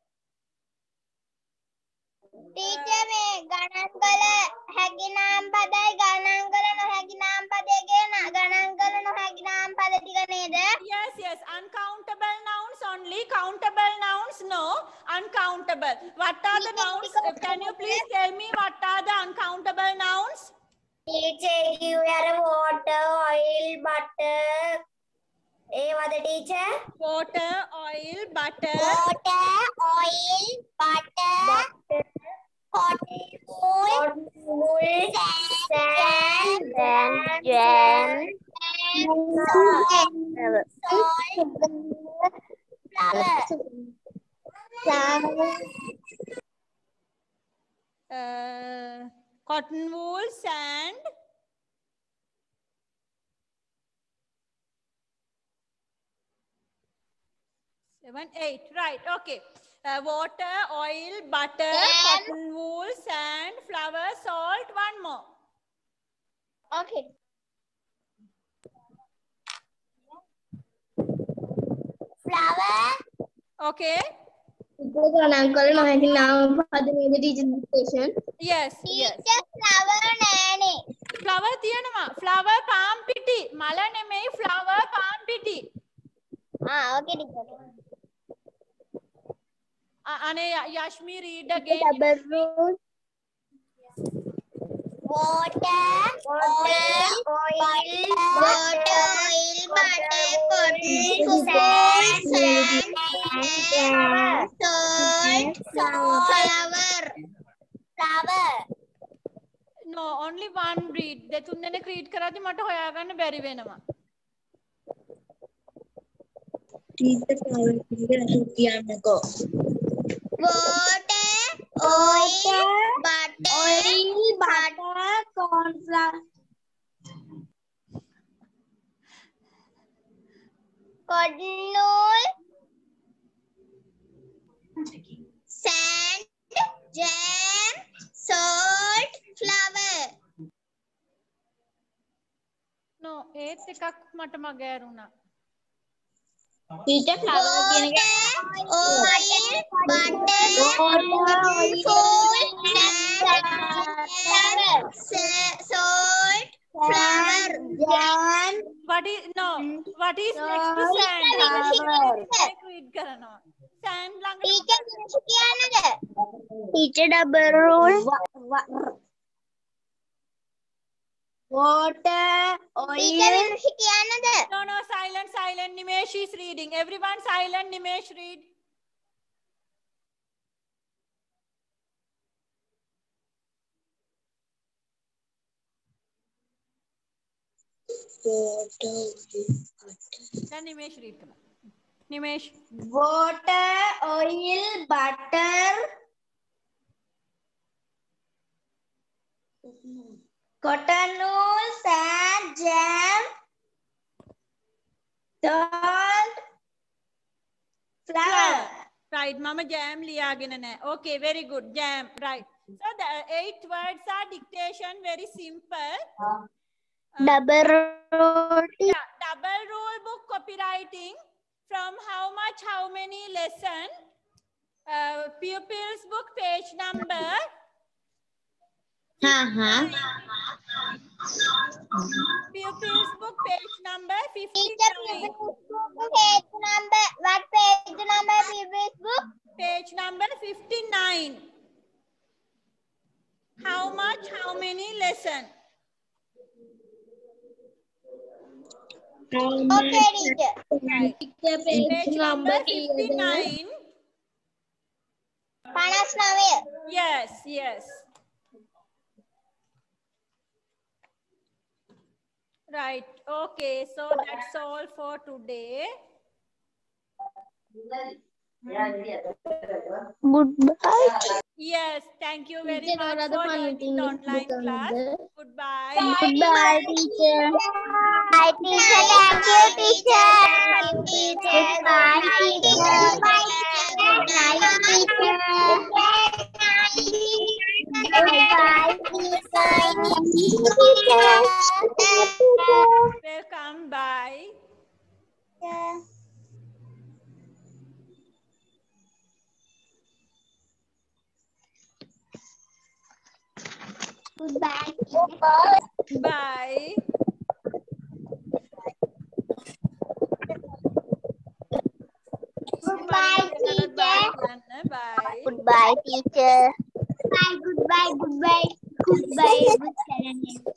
Teacher මේ ගණන් කළ හැකි නාම පදයි ගණන් කළ නොහැකි නාම පදය කියන ගණන් කළ නොහැකි නාම පද ටික නේද? Yes, yes, uncountable nouns only, countable nouns no, uncountable. What are the nouns? Uh, Can you please tell me what are the uncountable nouns? Teacher කිව්වේ අර water, oil, butter ඒවද teacher? Water, oil, butter. Water, oil, butter, cotton wool, wool, sand, sand, jam, salt, flour, flour, Uh, cotton wool, sand. Seven, eight, right, okay. Uh, water, oil, butter, And- cotton wool, sand, flour, salt, one more. okay. Flour, Okay, ගණන් කළ නොහැකි නාම පද නේද teacher dictation? yes, yes. teacher, flour නෑනේ. Flower තියනවා. Flower palm piti. මල නෙමෙයි flower palm piti. ආ, okay teacher. Uh, Ane Yashmi read again. Double rule. Water, oil, oil, water, oil, butter, cotton, sand, sand, salt, flour, flour. No, only one read. දෙතුන් දෙනෙක් read කරද්දි මට හොයාගන්න බැරි වෙනවා. ටීචර් ෆ්ලවර් පිළිගන්න කියන්නකෝ. Water, oil, butter, oil, butter, corn flour. Cotton wool, sand, jam, salt, flour. No, eight quote එකක් මට මගෑරුණා. Teacher flower කියන එක oil, butter, salt, salt, flour, jam. What is no? What is next to sand? Read කරනවා. Sand ළඟට Teacher මිනිස්සු කියන්නද? Teacher double rule. Water, Teacher oil. මිනිස්සු කියන්නද? No, no, silent, silent. Nimesh is reading. Everyone silent. Nimesh, read. Then Nimesh read. Nimesh. Water, oil, butter, cotton wool, sand, jam, salt, flour. Right, Mama jam liyaගෙන නැහැ. Okay, very good. Jam, right. So the eight words are dictation, very simple. Double rule. Yeah, double rule book copywriting. From how much, how many lesson? Uh, pupils book page number. Uh-huh. Pupils book page number Teacher fifty-nine. page number, what page number previous book? Page number fifty-nine. How much, how many lesson? Okay, teacher. Right. Page number fifty-nine. පනස් නවය. Yes, yes. Right. Okay, so that's all for today. Goodbye. Yes, thank you very much for joining the online class. Goodbye. Goodbye, teacher. Bye, teacher. Thank you, teacher. Teacher. Bye, teacher. Bye, teacher. Bye, teacher. Welcome. Bye. Goodbye. Bye. Goodbye, teacher. Bye. Goodbye, teacher. Bye, goodbye, goodbye. Goodbye, good